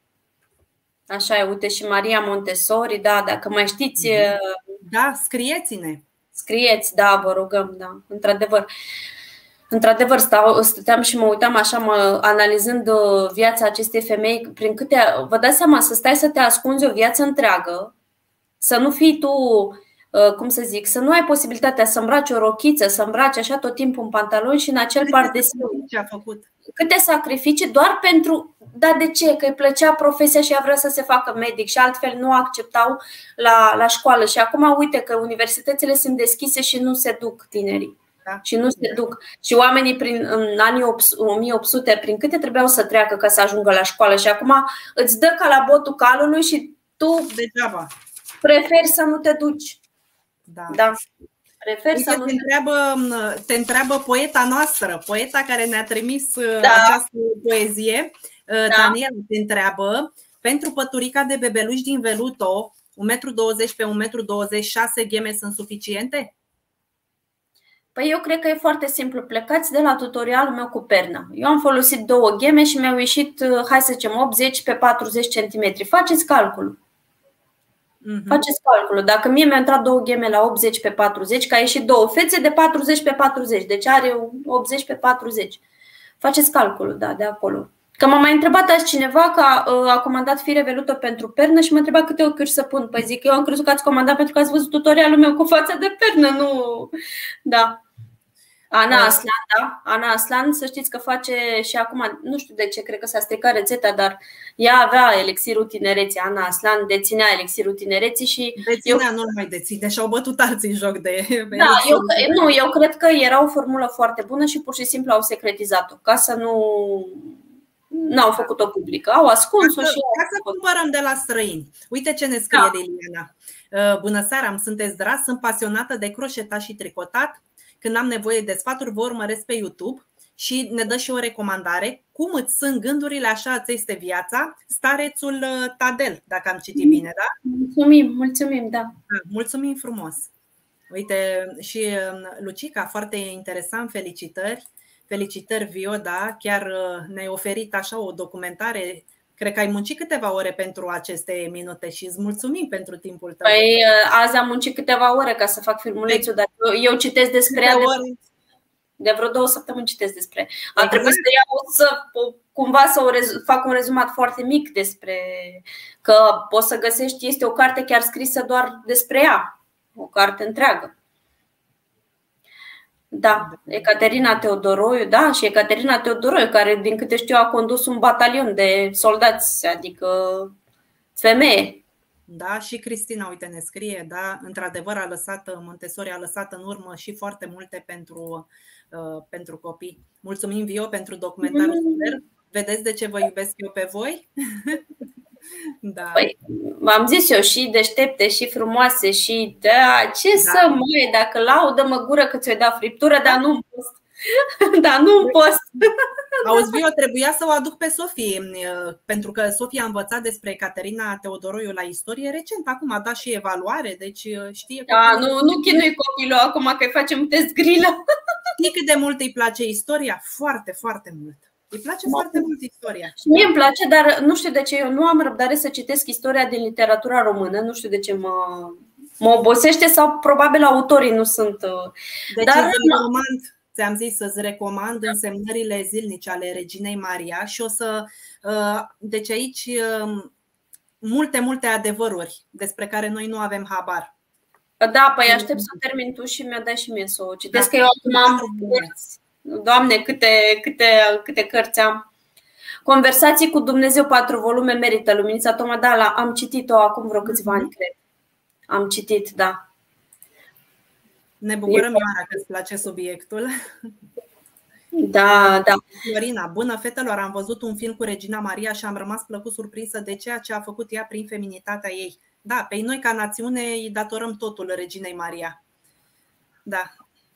Speaker 1: Așa e, uite și Maria Montessori, da, dacă mai știți.
Speaker 2: Da, scrieți-ne.
Speaker 1: Scrieți, da, vă rugăm, da, într-adevăr. Într-adevăr, stau, stăteam și mă uitam așa, mă, analizând viața acestei femei, prin câte, vă dați seama, să stai să te ascunzi o viață întreagă, să nu fii tu, cum să zic, să nu ai posibilitatea să îmbraci o rochiță, să îmbraci așa tot timpul un pantalon și în acel par de
Speaker 2: ce a făcut.
Speaker 1: Câte sacrificii doar pentru, dar de ce? Că îi plăcea profesia și ea vrea să se facă medic și altfel nu acceptau la, la școală. Și acum uite că universitățile sunt deschise și nu se duc tinerii. Da. Și nu se duc. Și oamenii prin, în anii o mie opt sute, prin câte trebuiau să treacă ca să ajungă la școală. Și acum îți dă ca la botul calului și tu
Speaker 2: degeaba
Speaker 1: preferi să nu te duci.
Speaker 2: Da.
Speaker 1: Da. Preferi să nu
Speaker 2: te întreabă, te întreabă poeta noastră, poeta care ne-a trimis
Speaker 1: da.
Speaker 2: această poezie. Da. Daniel te întreabă: pentru păturica de bebeluși din Veluto, un metru douăzeci pe un metru douăzeci și șase gheme sunt suficiente?
Speaker 1: Păi eu cred că e foarte simplu. Plecați de la tutorialul meu cu pernă. Eu am folosit două gheme și mi-au ieșit, hai să zicem, optzeci pe patruzeci centimetri. Faceți calculul. Mm-hmm. Faceți calculul. Dacă mie mi-a intrat două gheme la optzeci pe patruzeci, că a ieșit două fețe de patruzeci pe patruzeci, deci are optzeci pe patruzeci. Faceți calculul, da, de acolo. Că m-a mai întrebat azi cineva că a, a comandat fire veluto pentru pernă și mă întreba câte ochiuri să pun. Păi zic, eu am crezut că ați comandat pentru că ați văzut tutorialul meu cu fața de pernă, nu. Da. Ana Aslan, da? Ana Aslan, să știți că face și acum, nu știu de ce, cred că s-a stricat rețeta, dar ea avea elixirul tinereții. Ana Aslan deținea elixirul tinereții și
Speaker 2: deținea, eu... nu mai deține, și-au bătut alții joc de.
Speaker 1: Da, eu, nu, eu cred că era o formulă foarte bună și pur și simplu au secretizat-o ca să nu n-au făcut-o publică, au ascuns-o.
Speaker 2: Ca să,
Speaker 1: și
Speaker 2: ca să cumpărăm de la străini. Uite ce ne scrie, da. Liliana. Bună seara, îmi sunteți dragi, sunt pasionată de croșetat și tricotat. Când am nevoie de sfaturi, vă urmăresc pe YouTube și ne dă și o recomandare. Cum îți sunt gândurile, așa îți este viața. Starețul Tadel, dacă am citit bine, da?
Speaker 1: Mulțumim, mulțumim, da.
Speaker 2: Mulțumim frumos. Uite, și Lucica, foarte interesant, felicitări. Felicitări, Vio, da, chiar ne-ai oferit așa o documentare. Cred că ai muncit câteva ore pentru aceste minute și îți mulțumim pentru timpul tău.
Speaker 1: Păi azi am muncit câteva ore ca să fac filmulețul, dar eu citesc despre ea de, de vreo două săptămâni citesc despre. A exact. Trebuit să iau să, cumva să o rez, fac un rezumat foarte mic despre că poți să găsești, este o carte chiar scrisă doar despre ea, o carte întreagă. Da, Ecaterina Teodoroiu, da, și Ecaterina Teodoroiu, care, din câte știu, a condus un batalion de soldați, adică femeie.
Speaker 2: Da, și Cristina, uite, ne scrie, da, într-adevăr a lăsat, Montessori a lăsat în urmă și foarte multe pentru, uh, pentru copii. Mulțumim, Vio, pentru documentarul super. Vedeți de ce vă iubesc eu pe voi? Da.
Speaker 1: Păi, v-am zis eu, și deștepte, și frumoase, și da, ce da. Să măi, dacă laudă mă gură că ți-o da friptură, dar nu-mi post. Dar nu-mi post.
Speaker 2: Auzi, Vio, trebuia să o aduc pe Sofie, pentru că Sofia a învățat despre Caterina Teodoroiu la istorie recent. Acum a dat și evaluare, deci știe.
Speaker 1: Da, nu, nu chinui copilul acum că îi facem test grilă.
Speaker 2: Știi cât de mult îi place istoria? Foarte, foarte mult. Îi place M- foarte mult istoria.
Speaker 1: Și mie îmi place, dar nu știu de ce eu nu am răbdare să citesc istoria din literatura română. Nu știu de ce mă, mă obosește sau probabil autorii nu sunt.
Speaker 2: Deci dar recomand, ți-am zis să-ți recomand însemnările zilnice ale Reginei Maria și o să. Deci aici multe, multe adevăruri despre care noi nu avem habar.
Speaker 1: Da, păi aștept să termin tu și mi-a dat și mie să o citesc, da, că eu acum am cărți. Doamne, câte, câte, câte cărți am. Conversații cu Dumnezeu, patru volume, merită. Luminița Tomadala, am citit-o acum vreo câțiva ani, cred. Am citit, da.
Speaker 2: Ne bucurăm, Ioana, că îți place subiectul.
Speaker 1: Da, da.
Speaker 2: Florina, bună fetelor, am văzut un film cu Regina Maria și am rămas plăcut surprinsă de ceea ce a făcut ea prin feminitatea ei. Da, pe noi ca națiune îi datorăm totul Reginei Maria. Da.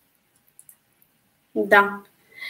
Speaker 1: Da.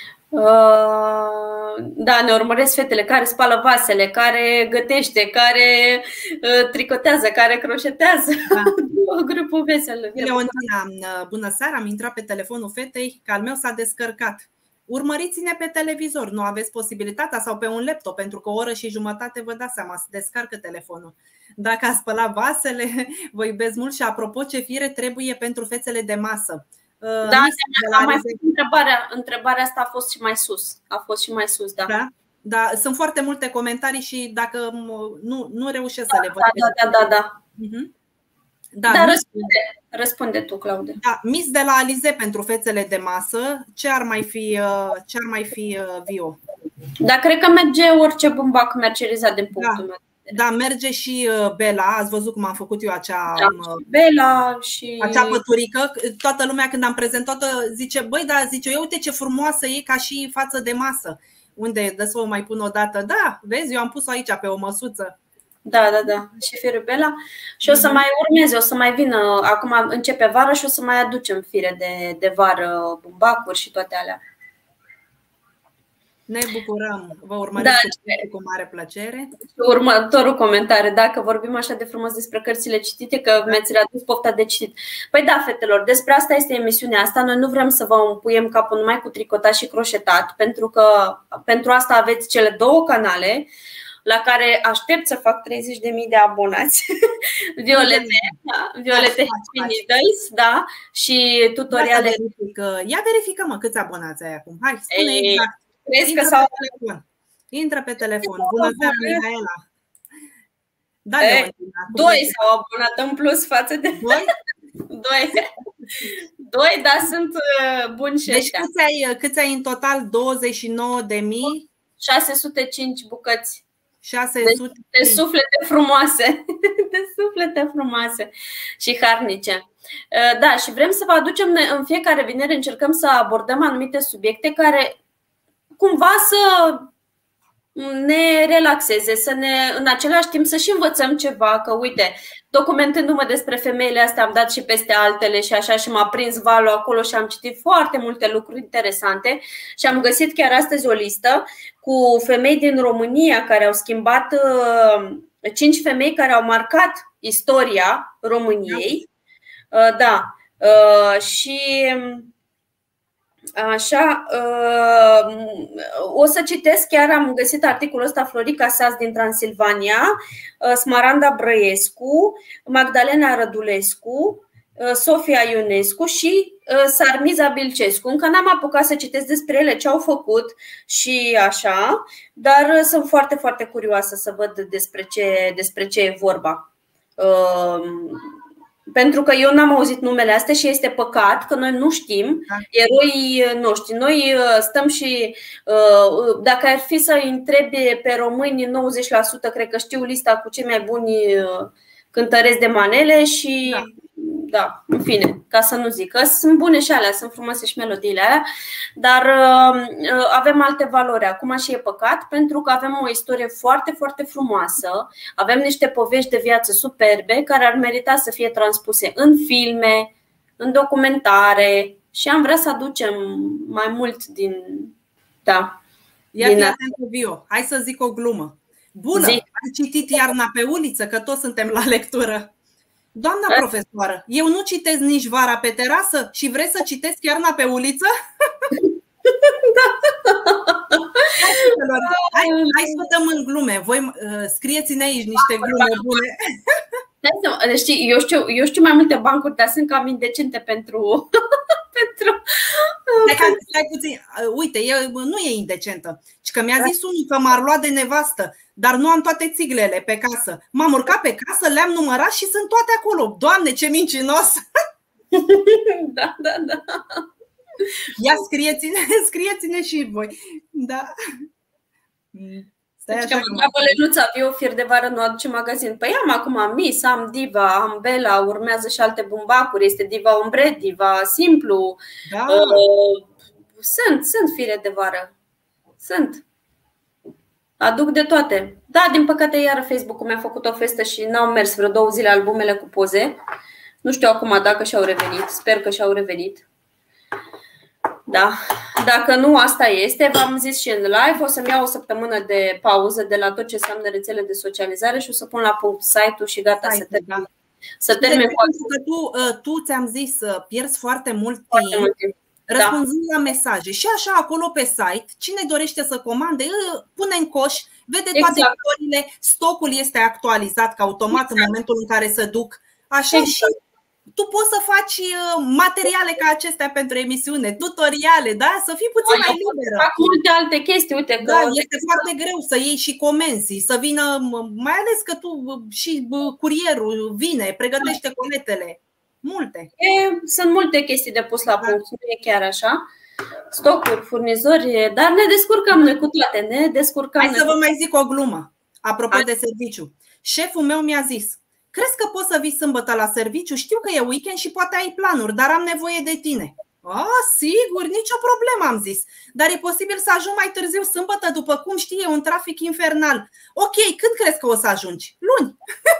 Speaker 1: Da, ne urmăresc fetele care spală vasele, care gătește, care tricotează, care croșetează. Da. Grupul vesel.
Speaker 2: Leontina, bună seara, am intrat pe telefonul fetei, că al meu s-a descărcat. Urmăriți-ne pe televizor, nu aveți posibilitatea, sau pe un laptop, pentru că o oră și jumătate vă dați seama, se descarcă telefonul. Dacă a spălat vasele, vă iubesc mult și apropo, ce fire trebuie pentru fețele de masă?
Speaker 1: Da, am mai făcut întrebarea, întrebarea asta a fost și mai sus. A fost și mai sus, da.
Speaker 2: Da, da, sunt foarte multe comentarii și dacă nu, nu reușesc
Speaker 1: da,
Speaker 2: să le văd.
Speaker 1: Da, da, da, da.
Speaker 2: Uh-huh.
Speaker 1: Da, da, răspunde, răspunde tu, Claudia.
Speaker 2: Da, mis de la Alize pentru fețele de masă, ce ar mai fi, ce ar mai fi Vio?
Speaker 1: Da, cred că merge orice bumbac mercerizat din punctul
Speaker 2: da.
Speaker 1: meu.
Speaker 2: Da, merge și Bela, ați văzut cum am făcut eu acea,
Speaker 1: da, Bela și...
Speaker 2: acea păturică. Toată lumea când am prezentat-o zice, băi, da, zice, eu uite ce frumoasă e ca și față de masă. Unde dă să o mai pun o dată? Da, vezi, eu am pus-o aici pe o măsuță.
Speaker 1: Da, da, da, și firul Bela. Și o să mai urmeze, o să mai vină, acum începe vara și o să mai aducem fire de, de vară, bumbacuri și toate alea.
Speaker 2: Ne bucurăm, vă urmăresc da, cu mare plăcere.
Speaker 1: Următorul comentariu, dacă vorbim așa de frumos despre cărțile citite, că mi-ați readus pofta de citit. Păi da, fetelor, despre asta este emisiunea asta. Noi nu vrem să vă împuiem capul numai cu tricotat și croșetat, pentru că pentru asta aveți cele două canale la care aștept să fac treizeci de mii de abonați. Violete, da, Violete Needles, da, și tutoriale.
Speaker 2: Ia verifică, ia verifică mă, câți abonați ai acum. Hai, spune Ei. exact.
Speaker 1: Intră, sau...
Speaker 2: pe telefon. Intră pe telefon. Bună seara, Mihaela. Da,
Speaker 1: e, doi s-au abonat în plus față de
Speaker 2: doi.
Speaker 1: Doi. Doi, dar sunt buni și
Speaker 2: deci
Speaker 1: ăștia.
Speaker 2: Câți ai, câți ai în total? douăzeci și nouă de mii
Speaker 1: șase sute cinci bucăți.
Speaker 2: șase sute
Speaker 1: de, de suflete frumoase. De suflete frumoase și harnice. Da, și vrem să vă aducem în fiecare vineri, încercăm să abordăm anumite subiecte care cumva să ne relaxeze, să ne, în același timp să și învățăm ceva. Că uite, documentându-mă despre femeile astea am dat și peste altele și așa și m-a prins valul acolo și am citit foarte multe lucruri interesante. Și am găsit chiar astăzi o listă cu femei din România care au schimbat, cinci femei care au marcat istoria României. Da, și așa, o să citesc, chiar am găsit articolul ăsta, Florica Sas din Transilvania, Smaranda Brăiescu, Magdalena Rădulescu, Sofia Ionescu și Sarmiza Bilcescu. Încă n-am apucat să citesc despre ele ce au făcut și așa, dar sunt foarte, foarte curioasă să văd despre ce, despre ce e vorba. Pentru că eu n-am auzit numele astea și este păcat că noi nu știm eroii noștri. Noi stăm și, dacă ar fi să întrebi pe români, nouăzeci la sută cred că știu lista cu cei mai buni cântăresc de manele și
Speaker 2: Da.
Speaker 1: da, în fine, ca să nu zic că sunt bune și alea, sunt frumoase și melodiile alea, dar uh, avem alte valori acum și e păcat, pentru că avem o istorie foarte, foarte frumoasă, avem niște povești de viață superbe care ar merita să fie transpuse în filme, în documentare și am vrea să aducem mai mult din... Da.
Speaker 2: Ia fi atentă, Vio, hai să zic o glumă. Bună,
Speaker 1: Zi.
Speaker 2: ai citit Iarna pe uliță, că toți suntem la lectură. Doamna profesoară, eu nu citesc nici Vara pe terasă și vrei să citesc Iarna pe uliță?
Speaker 1: Da.
Speaker 2: Hai, hai să dăm în glume. Voi uh, scrieți-ne aici niște glume bune.
Speaker 1: Știi, eu știu, eu știu mai multe bancuri, dar sunt cam indecente pentru... pentru...
Speaker 2: Stai, stai puțin. Uite, eu, nu e indecentă. Și că mi-a zis unul că m-ar lua de nevastă, dar nu am toate țiglele pe casă. M-am urcat pe casă, le-am numărat și sunt toate acolo. Doamne, ce mincinos!
Speaker 1: Da, da, da.
Speaker 2: Ia scrieți-ne, scrieți-ne și voi. Da. Stai
Speaker 1: Deci
Speaker 2: așa
Speaker 1: că mă Lenuța, Vio, Fier de vară nu aduce magazin. Păi am acum Miss, am Diva, am Bella, urmează și alte bumbacuri. Este Diva Ombre, Diva Simplu.
Speaker 2: Da.
Speaker 1: uh, Sunt, sunt fire de vară. Sunt. Aduc de toate. Da, din păcate iară Facebook-ul mi-a făcut o festă și n-au mers vreo două zile albumele cu poze. Nu știu acum dacă și-au revenit. Sper că și-au revenit. Da, dacă nu, asta este. V-am zis și în live, o să-mi iau o săptămână de pauză de la tot ce înseamnă rețele de socializare și o să pun la punct site-ul și gata, să termin.
Speaker 2: Da.
Speaker 1: Să termin cu
Speaker 2: că tu, tu ți-am zis să pierzi foarte mult
Speaker 1: foarte
Speaker 2: timp
Speaker 1: mult timp.
Speaker 2: răspunzând la mesaje. Și așa acolo pe site, cine dorește să comande, pune în coș, vede toate
Speaker 1: Exact.
Speaker 2: culorile, stocul este actualizat ca automat exact. În momentul în care se duc. Așa exact. Și tu poți să faci materiale ca acestea pentru emisiune, tutoriale, da? Să fii puțin mai liberă.
Speaker 1: Fac multe alte chestii, uite că
Speaker 2: da, este foarte greu să iei și comenzi, să vină, mai ales că tu și curierul vine, pregătește coletele. Multe.
Speaker 1: E, sunt multe chestii de pus la punct, nu e chiar așa. Stocuri, furnizori, dar ne descurcăm noi cu toate, ne descurcăm.
Speaker 2: Hai
Speaker 1: noi.
Speaker 2: să vă mai zic o glumă, apropo Hai. de serviciu. Șeful meu mi-a zis: crezi că poți să vii sâmbătă la serviciu? Știu că e weekend și poate ai planuri, dar am nevoie de tine. A, sigur, nicio problemă, am zis. Dar e posibil să ajung mai târziu sâmbătă, după cum știi, e un trafic infernal. Ok, când crezi că o să ajungi? Luni.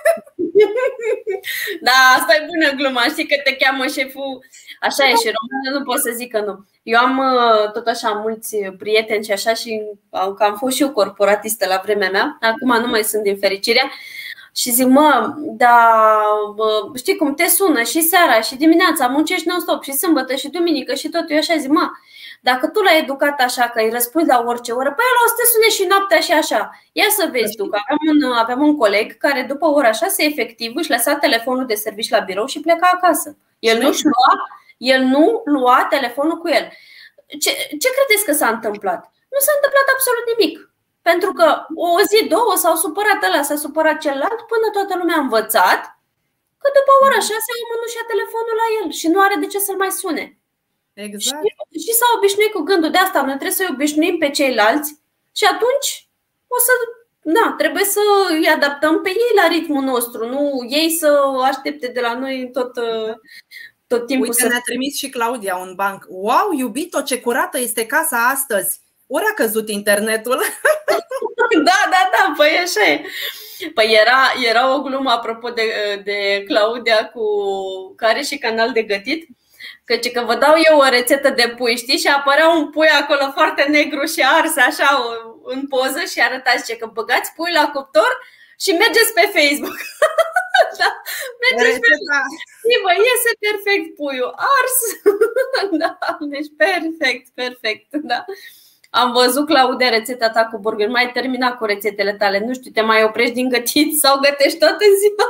Speaker 1: Da, asta e bună gluma, știi că te cheamă șeful. Așa e și română, nu pot să zic că nu. Eu am tot așa mulți prieteni și așa și că am fost și eu corporatistă la vremea mea. Acum nu mai sunt, din fericire. Și zic, mă, dar știi cum, te sună și seara și dimineața, muncești non-stop și sâmbătă și duminică și tot. Eu așa zic, mă, dacă tu l-ai educat așa că îi răspunzi la orice oră, păi el o să te sune și noaptea și așa. Ia să vezi tu că aveam un, aveam un coleg care după ora șase efectiv își lăsa telefonul de serviciu la birou și pleca acasă. El nu-și lua, el nu lua telefonul cu el. Ce, ce credeți că s-a întâmplat? Nu s-a întâmplat absolut nimic. Pentru că o zi, două s-au supărat ăla, s-a supărat celălalt, până toată lumea a învățat că după ora șase omul nu și-a telefonul la el și nu are de ce să-l mai sune.
Speaker 2: Exact.
Speaker 1: Și, și s-a obișnuit cu gândul de asta, noi trebuie să-i obișnuim pe ceilalți și atunci o să, da, trebuie să îi adaptăm pe ei la ritmul nostru, nu ei să aștepte de la noi tot, tot timpul.
Speaker 2: Uite,
Speaker 1: să...
Speaker 2: ne-a trimis și Claudia un banc. Wow, iubito, ce curată este casa astăzi! Ori a căzut internetul.
Speaker 1: Da, da, da, păi așa e. Păi era, era o glumă apropo de, de Claudia cu care și canal de gătit. Căci că vă dau eu o rețetă de pui, știi? Și apărea un pui acolo foarte negru și ars așa în poză și arăta, zice că băgați pui la cuptor și mergeți pe Facebook. Da, mergeți pe Facebook. Și vă iese perfect puiul ars. Da, deci perfect, perfect, da. Am văzut, Claudia, rețeta ta cu burger. Mai ai terminat cu rețetele tale. Nu știu, te mai oprești din gătit sau gătești toată ziua?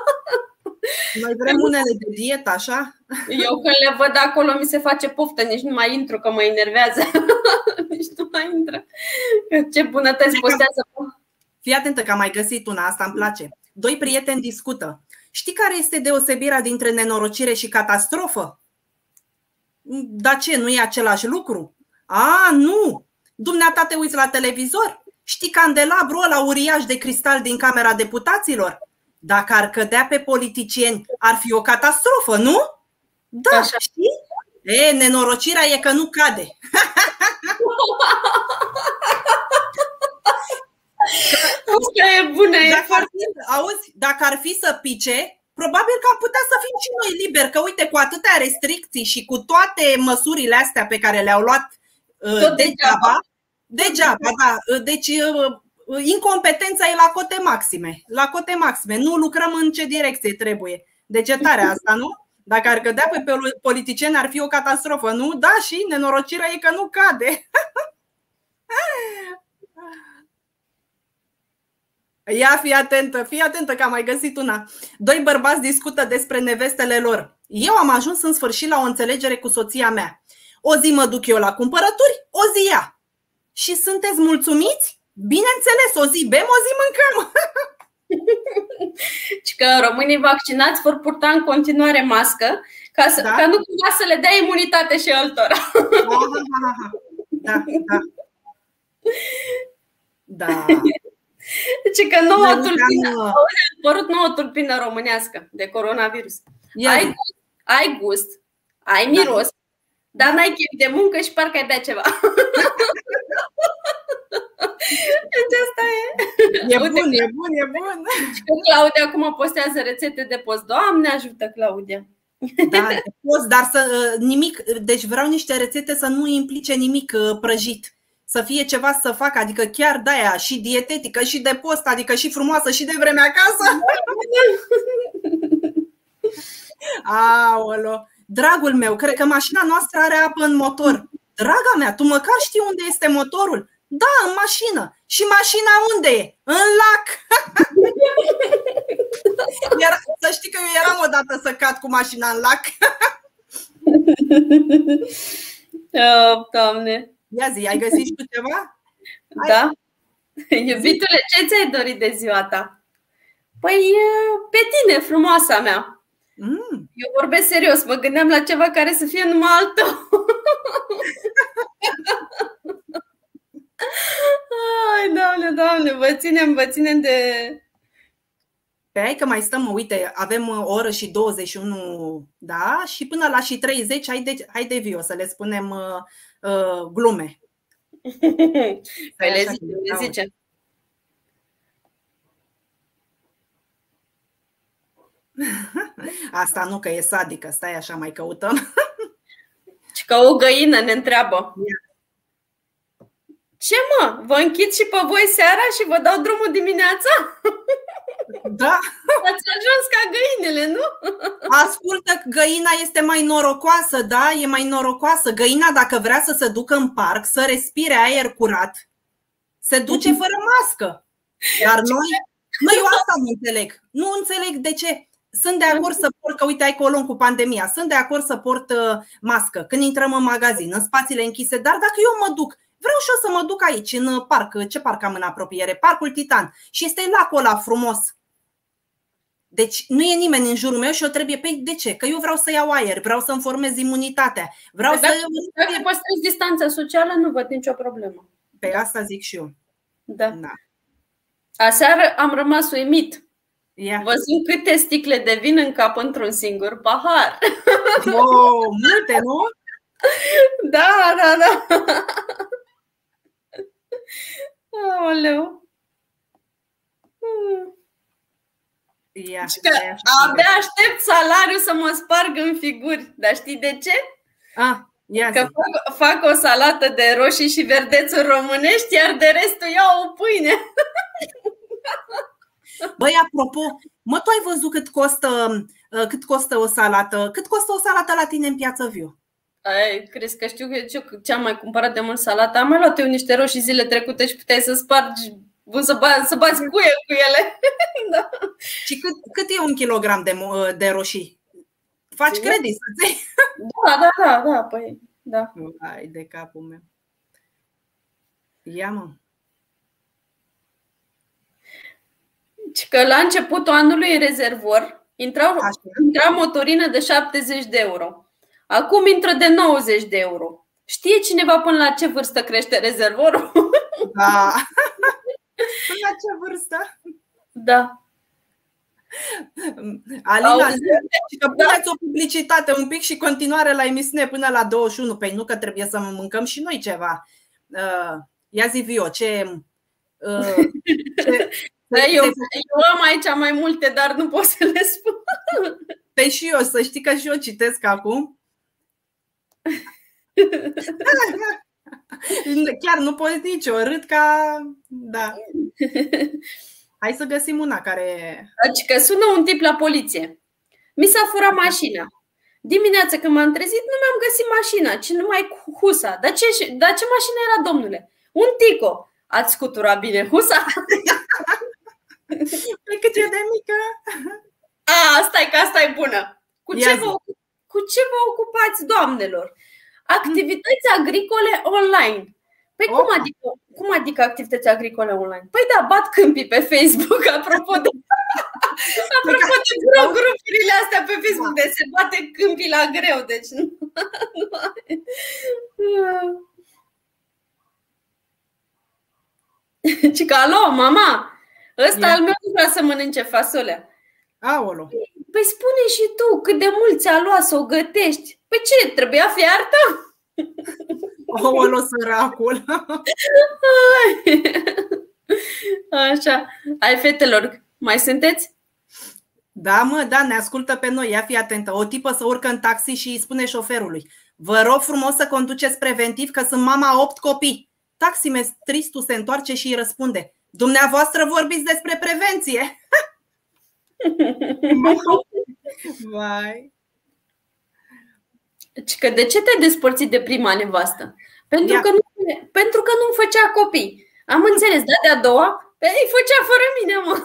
Speaker 2: Noi vrem unele de dietă, așa?
Speaker 1: Eu când le văd acolo mi se face poftă. Nici nu mai intru, că mă enervează. Nici nu mai intră. Ce bunătăți postează.
Speaker 2: Fii atentă că am mai găsit una, asta îmi place. Doi prieteni discută. Știi care este deosebirea dintre nenorocire și catastrofă? Dar ce, nu e același lucru? A, nu! Dumneata te uiți la televizor? Știi candelabrul ăla uriaș de cristal din Camera Deputaților? dacă ar cădea pe politicieni, ar fi o catastrofă, nu? Da, așa. Știi? E, nenorocirea e că nu cade.
Speaker 1: Asta e bună, e
Speaker 2: dacă
Speaker 1: foarte...
Speaker 2: Ar fi, auzi, dacă ar fi să pice, probabil că am putea să fim și noi liberi, că uite, cu atâtea restricții și cu toate măsurile astea pe care le-au luat uh, degeaba, degeaba, da, deci uh, incompetența e la cote maxime, la cote maxime, nu lucrăm în ce direcție trebuie. Deci e tare asta, nu? Dacă ar cădea pe politicieni ar fi o catastrofă, nu? Da, și nenorocirea e că nu cade. Ia, fii atentă, fii atentă că am mai găsit una. Doi bărbați discută despre nevestele lor. Eu am ajuns în sfârșit la o înțelegere cu soția mea. O zi mă duc eu la cumpărături, o zi ea. Și sunteți mulțumiți? Bineînțeles, o zi bem, o zi mâncăm.
Speaker 1: Și că românii vaccinați vor purta în continuare mască ca, să, da? Ca nu cumva să le dea imunitate și altora.
Speaker 2: Da, da. Da.
Speaker 1: Deci că nouă tulpină, a apărut nouă tulpină românească de coronavirus. Ai gust, ai gust, ai miros, da. Dar n-ai chef de muncă și parcă ai bea ceva. Deci asta e.
Speaker 2: E bun, Uite, e bun, e bun.
Speaker 1: Claudia acum postează rețete de post. Doamne ajută, Claudia.
Speaker 2: Da, de post, dar să nimic, deci vreau niște rețete să nu implice nimic prăjit. Să fie ceva să fac, adică chiar de-aia și dietetică și de post, adică și frumoasă și de vreme acasă. Aolo, dragul meu, cred că mașina noastră are apă în motor. Draga mea, tu măcar știi unde este motorul? Da, în mașină. Și mașina unde e? În lac. Era, să știi că eu eram odată să cad cu mașina în lac.
Speaker 1: Oh, Doamne.
Speaker 2: Ia zi, ai găsit și tu ceva?
Speaker 1: Da. Iubitule, ce ți-ai dorit de ziua ta? Păi pe tine, frumoasa mea. mm. Eu vorbesc serios, mă gândeam la ceva care să fie numai al tău. Ai, Doamne, Doamne, vă ținem, vă ținem de...
Speaker 2: Pe hai că mai stăm, uite, avem o oră și douăzeci și unu, da? Și până la și treizeci, hai de, hai de vii, o să le spunem uh, uh, glume.
Speaker 1: Păi le zice, le zice.
Speaker 2: Asta nu, că e sadică, stai așa, mai căutăm.
Speaker 1: Și ca o găină ne întreabă. Ce mă? Vă închid și pe voi seara și vă dau drumul dimineața?
Speaker 2: Da.
Speaker 1: Ați ajuns ca găinile, nu?
Speaker 2: Ascultă, găina este mai norocoasă, da? E mai norocoasă. Găina, dacă vrea să se ducă în parc, să respire aer curat, se duce fără mască. Dar noi, noi eu asta nu înțeleg. Nu înțeleg de ce. Sunt de acord să port, că uite, ai colon cu pandemia, sunt de acord să port uh, mască când intrăm în magazin, în spațiile închise. Dar dacă eu mă duc, vreau și eu să mă duc aici, în parc. Ce parc am în apropiere? Parcul Titan. Și este lacul ăla frumos. Deci nu e nimeni în jurul meu și eu trebuie, pe de ce? Că eu vreau să iau aer, vreau să-mi formez imunitatea. Vreau
Speaker 1: dacă,
Speaker 2: să
Speaker 1: dacă păstrezi distanța socială, nu văd nicio problemă.
Speaker 2: Pe asta zic și eu.
Speaker 1: Da. Da. Aseară am rămas uimit.
Speaker 2: Yeah.
Speaker 1: Văzând câte sticle de vin încap într-un singur pahar.
Speaker 2: Oh, multe, nu?
Speaker 1: Da, da, da. Aoleu. Hmm.
Speaker 2: Yeah,
Speaker 1: abia aștept salariul să mă sparg în figuri. Dar știi de ce?
Speaker 2: Ah,
Speaker 1: că fac, fac o salată de roșii și verdețuri românești, iar de restul iau o pâine.
Speaker 2: Băi, apropo, mă, tu ai văzut cât costă, cât costă o salată? Cât costă o salată la tine în Piață Viu?
Speaker 1: Ai, crezi că știu că ce am mai cumpărat de mult salată? Am mai luat eu niște roșii zile trecute și puteai să spargi, să bați, să bați cuie cu ele. Da.
Speaker 2: Și cât, cât e un kilogram de, de roșii? Faci
Speaker 1: Ce?
Speaker 2: credit să ții?
Speaker 1: Da, da, da, da, păi, da.
Speaker 2: Hai de capul meu. Ia, mă.
Speaker 1: Și că la începutul anului în rezervor intra, intra motorină de șaptezeci de euro. Acum intră de nouăzeci de euro. Știe cineva până la ce vârstă crește rezervorul?
Speaker 2: Da. Până la ce vârstă?
Speaker 1: Da.
Speaker 2: Alina, și că puneți o publicitate un pic și continuare la emisiune până la douăzeci și unu. Păi nu că trebuie să mâncăm și noi ceva. Ia zi, Vio, ce... ce
Speaker 1: eu, eu am aici mai multe, dar nu pot să le spun.
Speaker 2: Păi și eu, să știi că și eu citesc acum. Chiar nu poți nici o râd ca... Da. Hai să găsim una care...
Speaker 1: Deci că sună un tip la poliție. Mi s-a furat mașina. Dimineața când m-am trezit, nu mi-am găsit mașina, ci numai husa. Dar ce, dar ce mașină era, domnule? Un Tico. Ați scuturat bine husa?
Speaker 2: Păi cât e de mică?
Speaker 1: A, stai că asta e bună. Cu ce, vă, cu ce vă ocupați, doamnelor? Activități agricole online. Păi oh. cum, adică, cum adică activități agricole online? Păi da, bat câmpii pe Facebook. Apropo de, apropo de grupurile astea pe Facebook, de se bate câmpii la greu. Deci nu. Ci că, alo, mama, ăsta al meu nu vrea să mănânce fasolea.
Speaker 2: Aolo.
Speaker 1: Păi spune și tu cât de mult ți-a luat să o gătești. Păi ce, trebuia fiartă?
Speaker 2: Aolo, săracul.
Speaker 1: Așa. Hai, fetelor, mai sunteți?
Speaker 2: Da, mă, da, ne ascultă pe noi. Ia fi atentă. O tipă să urcă în taxi și îi spune șoferului: vă rog frumos să conduceți preventiv că sunt mama a opt copii. Taximetristul se întoarce și îi răspunde: dumneavoastră vorbiți despre prevenție. Vai.
Speaker 1: Că de ce te-ai despărțit de prima nevastă? Pentru că, nu, pentru că nu-mi făcea copii. Am înțeles, da, de-a doua? Păi îi făcea fără mine, mă.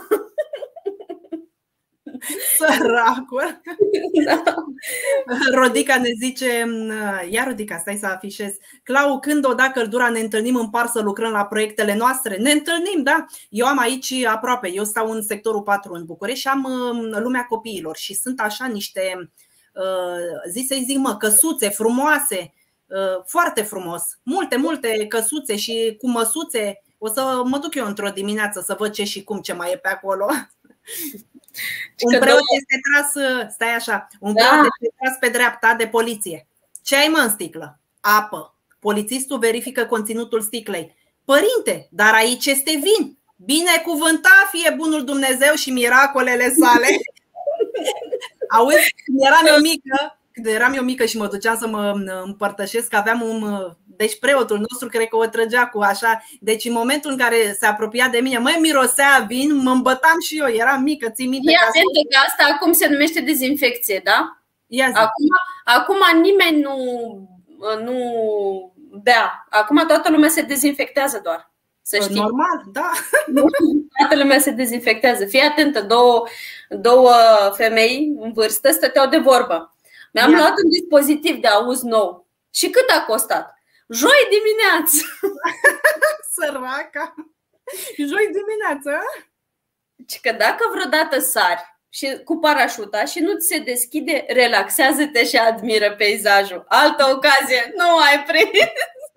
Speaker 2: Săracul. Da. Rodica ne zice: ia, Rodica, stai să afișez. Clau, când o da căldura ne întâlnim în par să lucrăm la proiectele noastre? Ne întâlnim, da. Eu am aici aproape, eu stau în sectorul patru în București și am lumea copiilor. Și sunt așa niște, zi să-i zic, mă, căsuțe frumoase, foarte frumos. Multe, multe căsuțe și cu măsuțe. O să mă duc eu într-o dimineață să văd ce și cum, ce mai e pe acolo. Un preot este tras, stai așa, un preot da. este tras pe dreapta de poliție. Ce ai, mă, în sticlă? Apă. Polițistul verifică conținutul sticlei. Părinte, dar aici este vin. Binecuvântat fie bunul Dumnezeu și miracolele sale. Auzi, când eram eu mică, când eram eu mică și mă duceam să mă împărtășesc, aveam un... Deci preotul nostru cred că o trăgea cu așa. Deci în momentul în care se apropia de mine, măi, mirosea vin, mă îmbătam și eu, eram mică, ții minte.
Speaker 1: Ia atentă că asta acum se numește dezinfecție, da? Acum, acum nimeni nu, nu bea. Acum toată lumea se dezinfectează doar. Să știi.
Speaker 2: Normal, da.
Speaker 1: Toată lumea se dezinfectează. Fii atentă, două, două femei în vârstă stăteau de vorbă. Mi-am Ia. luat un dispozitiv de auz nou. Și cât a costat? Joi dimineață.
Speaker 2: Săraca. Joi dimineață.
Speaker 1: Și că dacă vreodată sari și cu parașuta și nu ți se deschide, relaxează-te și admiră peisajul. Altă ocazie nu ai prins.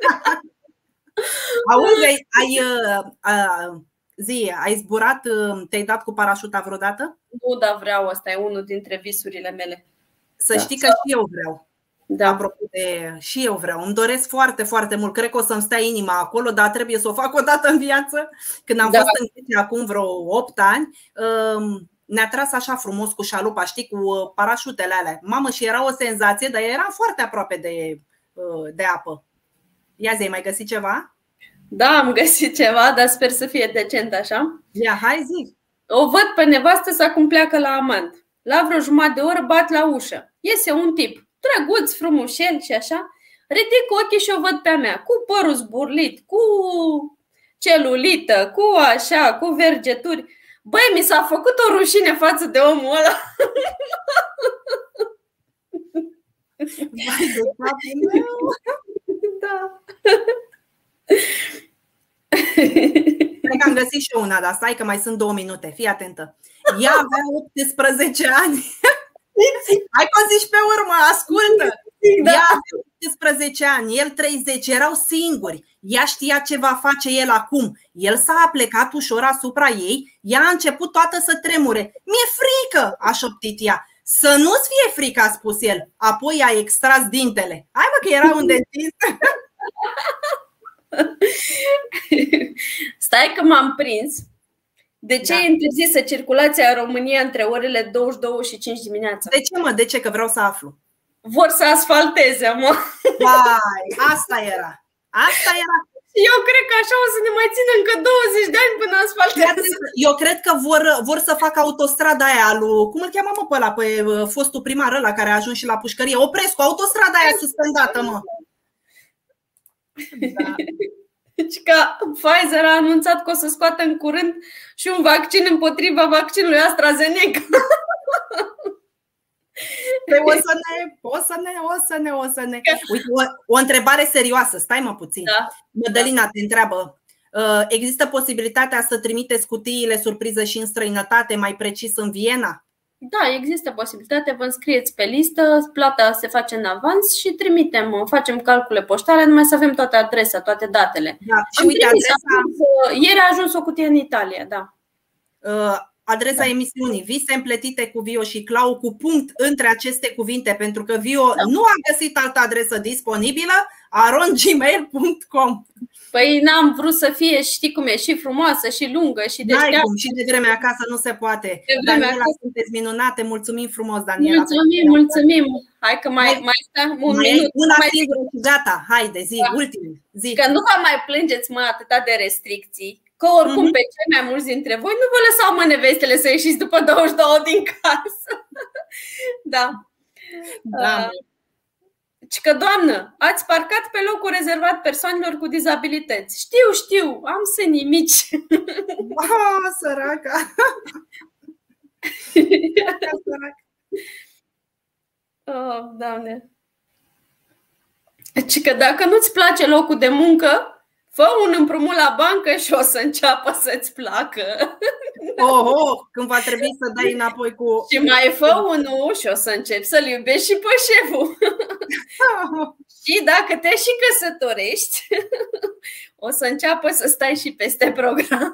Speaker 2: Auzi, ai, ai, uh, zi, ai zburat, te-ai dat cu parașuta vreodată?
Speaker 1: Nu, dar vreau, asta e unul dintre visurile mele.
Speaker 2: Să știi da. că și eu vreau. Da. Apropo de, și eu vreau, îmi doresc foarte, foarte mult. Cred că o să-mi stea inima acolo, dar trebuie să o fac o dată în viață. Când am da. fost în Grecia acum vreo opt ani, ne-a tras așa frumos cu șalupa, știi, cu parașutele alea. Mamă, și era o senzație, dar eram foarte aproape de, de apă. Ia zi, ai mai găsit ceva?
Speaker 1: Da, am găsit ceva, dar sper să fie decent așa.
Speaker 2: Ia, hai zi.
Speaker 1: O văd pe nevastă să acum pleacă la amant. La vreo jumătate de oră bat la ușă. Iese un tip drăguț, frumușel și așa. Ridic ochii și o văd pe-a mea, cu părul zburlit, cu celulită, cu așa, cu vergeturi. Băi, mi s-a făcut o rușine față de omul ăla.
Speaker 2: Vai de capul meu.
Speaker 1: Da.
Speaker 2: Cred că am găsit și una, dar stai că mai sunt două minute. Fii atentă. Ea avea optsprezece ani. Hai că o zici pe urmă, ascultă. Da. Ea avea optsprezece ani, el treizeci, erau singuri. Ea știa ce va face el acum. El s-a aplecat ușor asupra ei, ea a început toată să tremure. Mi-e frică, a șoptit ea. Să nu-ți fie frică, a spus el. Apoi a extras dintele. Hai mă că era un dentist.
Speaker 1: Stai că m-am prins. De ce da. e interzisă circulația în România între orele douăzeci și două și cinci dimineața?
Speaker 2: De ce, mă? De ce? Că vreau să aflu.
Speaker 1: Vor să asfalteze, mă.
Speaker 2: Vai, asta era. Asta era.
Speaker 1: Eu cred că așa o să ne mai țină încă douăzeci de ani până asfaltează.
Speaker 2: Eu cred că vor, vor să facă autostrada aia lui, cum îl cheamă mă pe ăla, pe fostul primar ăla care a ajuns și la pușcărie. Oprescu, autostrada aia suspendată, mă.
Speaker 1: Da. Deci că Pfizer a anunțat că o să scoată în curând și un vaccin împotriva vaccinului AstraZeneca.
Speaker 2: O să ne, o să ne, o să ne, o să ne. Uite, o, o întrebare serioasă, stai mă puțin. Da. Mădălina te întreabă, există posibilitatea să trimiteți cutiile surpriză și în străinătate, mai precis în Viena?
Speaker 1: Da, există posibilitate, vă înscrieți pe listă, plata se face în avans și trimitem, facem calcule poștale, numai să avem toate adresa, toate datele.
Speaker 2: Da. Și uite, adresa...
Speaker 1: Ieri a ajuns o cutie în Italia, da.
Speaker 2: Uh, adresa da. emisiunii, Vise împletite cu Vio și Clau, cu punct între aceste cuvinte, pentru că Vio da. nu a găsit altă adresă disponibilă, arond gmail punct com.
Speaker 1: Păi n-am vrut să fie, știi cum e, și frumoasă, și lungă, și deșteaptă.
Speaker 2: Și de vremea acasă nu se poate. Daniela, acasă. Sunteți minunate, mulțumim frumos, Daniela.
Speaker 1: Mulțumim, mulțumim. Hai că mai, mai stă un
Speaker 2: mai
Speaker 1: minut.
Speaker 2: Una
Speaker 1: mai
Speaker 2: singură și gata, haide, zi, da. ultimul. Zi.
Speaker 1: Că nu vă mai plângeți, mă, atâta de restricții. Că oricum mm-hmm. pe cei mai mulți dintre voi nu vă lăsau, mă, nevestele să ieșiți după douăzeci și două din casă. Da.
Speaker 2: Da.
Speaker 1: Uh, Și că, doamnă, ați parcat pe locul rezervat persoanelor cu dizabilități. Știu, știu, am sânii mici.
Speaker 2: Oh, săraca. Săraca.
Speaker 1: Oh, Doamne. Și că dacă nu-ți place locul de muncă, fă un împrumut la bancă și o să înceapă să-ți placă.
Speaker 2: Oh, oh, când va trebui să dai înapoi cu...
Speaker 1: Și mai fă unul și o să începi să-l iubești și pe șeful. Și dacă te și căsătorești, o să înceapă să stai și peste program.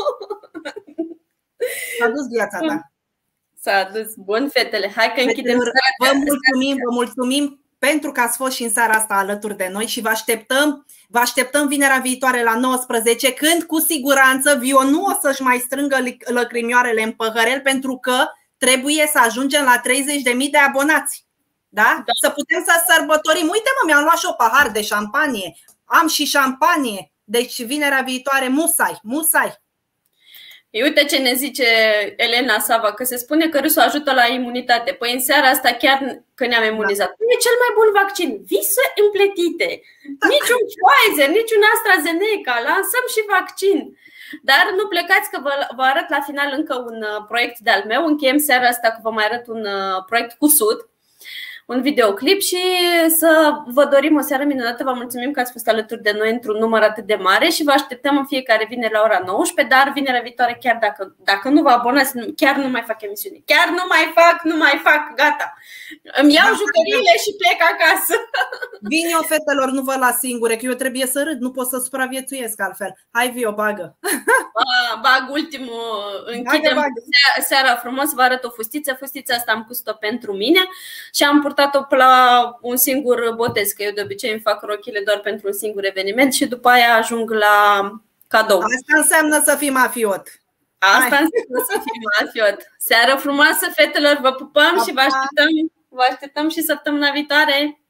Speaker 2: S-a dus viața ta.
Speaker 1: S-a dus. Bun, fetele, hai că închidem.
Speaker 2: Vă mulțumim, vă mulțumim pentru că ați fost și în seara asta alături de noi și vă așteptăm, vă așteptăm vinerea viitoare la nouăsprezece, când cu siguranță Vio nu o să-și mai strângă lăcrimioarele în păhărel, pentru că trebuie să ajungem la treizeci de mii de abonați. Da? Da. Să putem să sărbătorim. Uite mă, mi-am luat și o pahar de șampanie. Am și șampanie. Deci vinerea viitoare musai, musai.
Speaker 1: Uite ce ne zice Elena Sava, că se spune că râsul ajută la imunitate. Păi în seara asta chiar că ne-am imunizat. Da. E cel mai bun vaccin. Vise împletite. Da. Niciun Pfizer, niciun AstraZeneca. Lansăm și vaccin. Dar nu plecați că vă, vă arăt la final încă un proiect de-al meu. Încheiem seara asta că vă mai arăt un proiect cu Sud, un videoclip, și să vă dorim o seară minunată. Vă mulțumim că ați fost alături de noi într-un număr atât de mare și vă așteptăm în fiecare vineri la ora nouăsprezece, dar vinerea viitoare, chiar dacă, dacă nu vă abonați, chiar nu mai fac emisiune. Chiar nu mai fac, nu mai fac, gata. Îmi iau da, jucăriile și plec acasă.
Speaker 2: Vin eu, fetelor, nu vă las singure, că eu trebuie să râd, nu pot să supraviețuiesc altfel. Hai, Vio, bagă.
Speaker 1: Bag ultimul, închidem bagă, bagă. Seara frumos, vă arăt o fustiță. Fustița asta am pus-o pentru mine și am purtat-o la un singur botez, că eu de obicei îmi fac rochile doar pentru un singur eveniment și după aia ajung la cadou.
Speaker 2: Asta înseamnă să fii mafiot.
Speaker 1: Asta Hai. înseamnă să fii mafiot. Seară frumoasă, fetelor, vă pupăm pa, și vă așteptăm, vă așteptăm și săptămâna viitoare.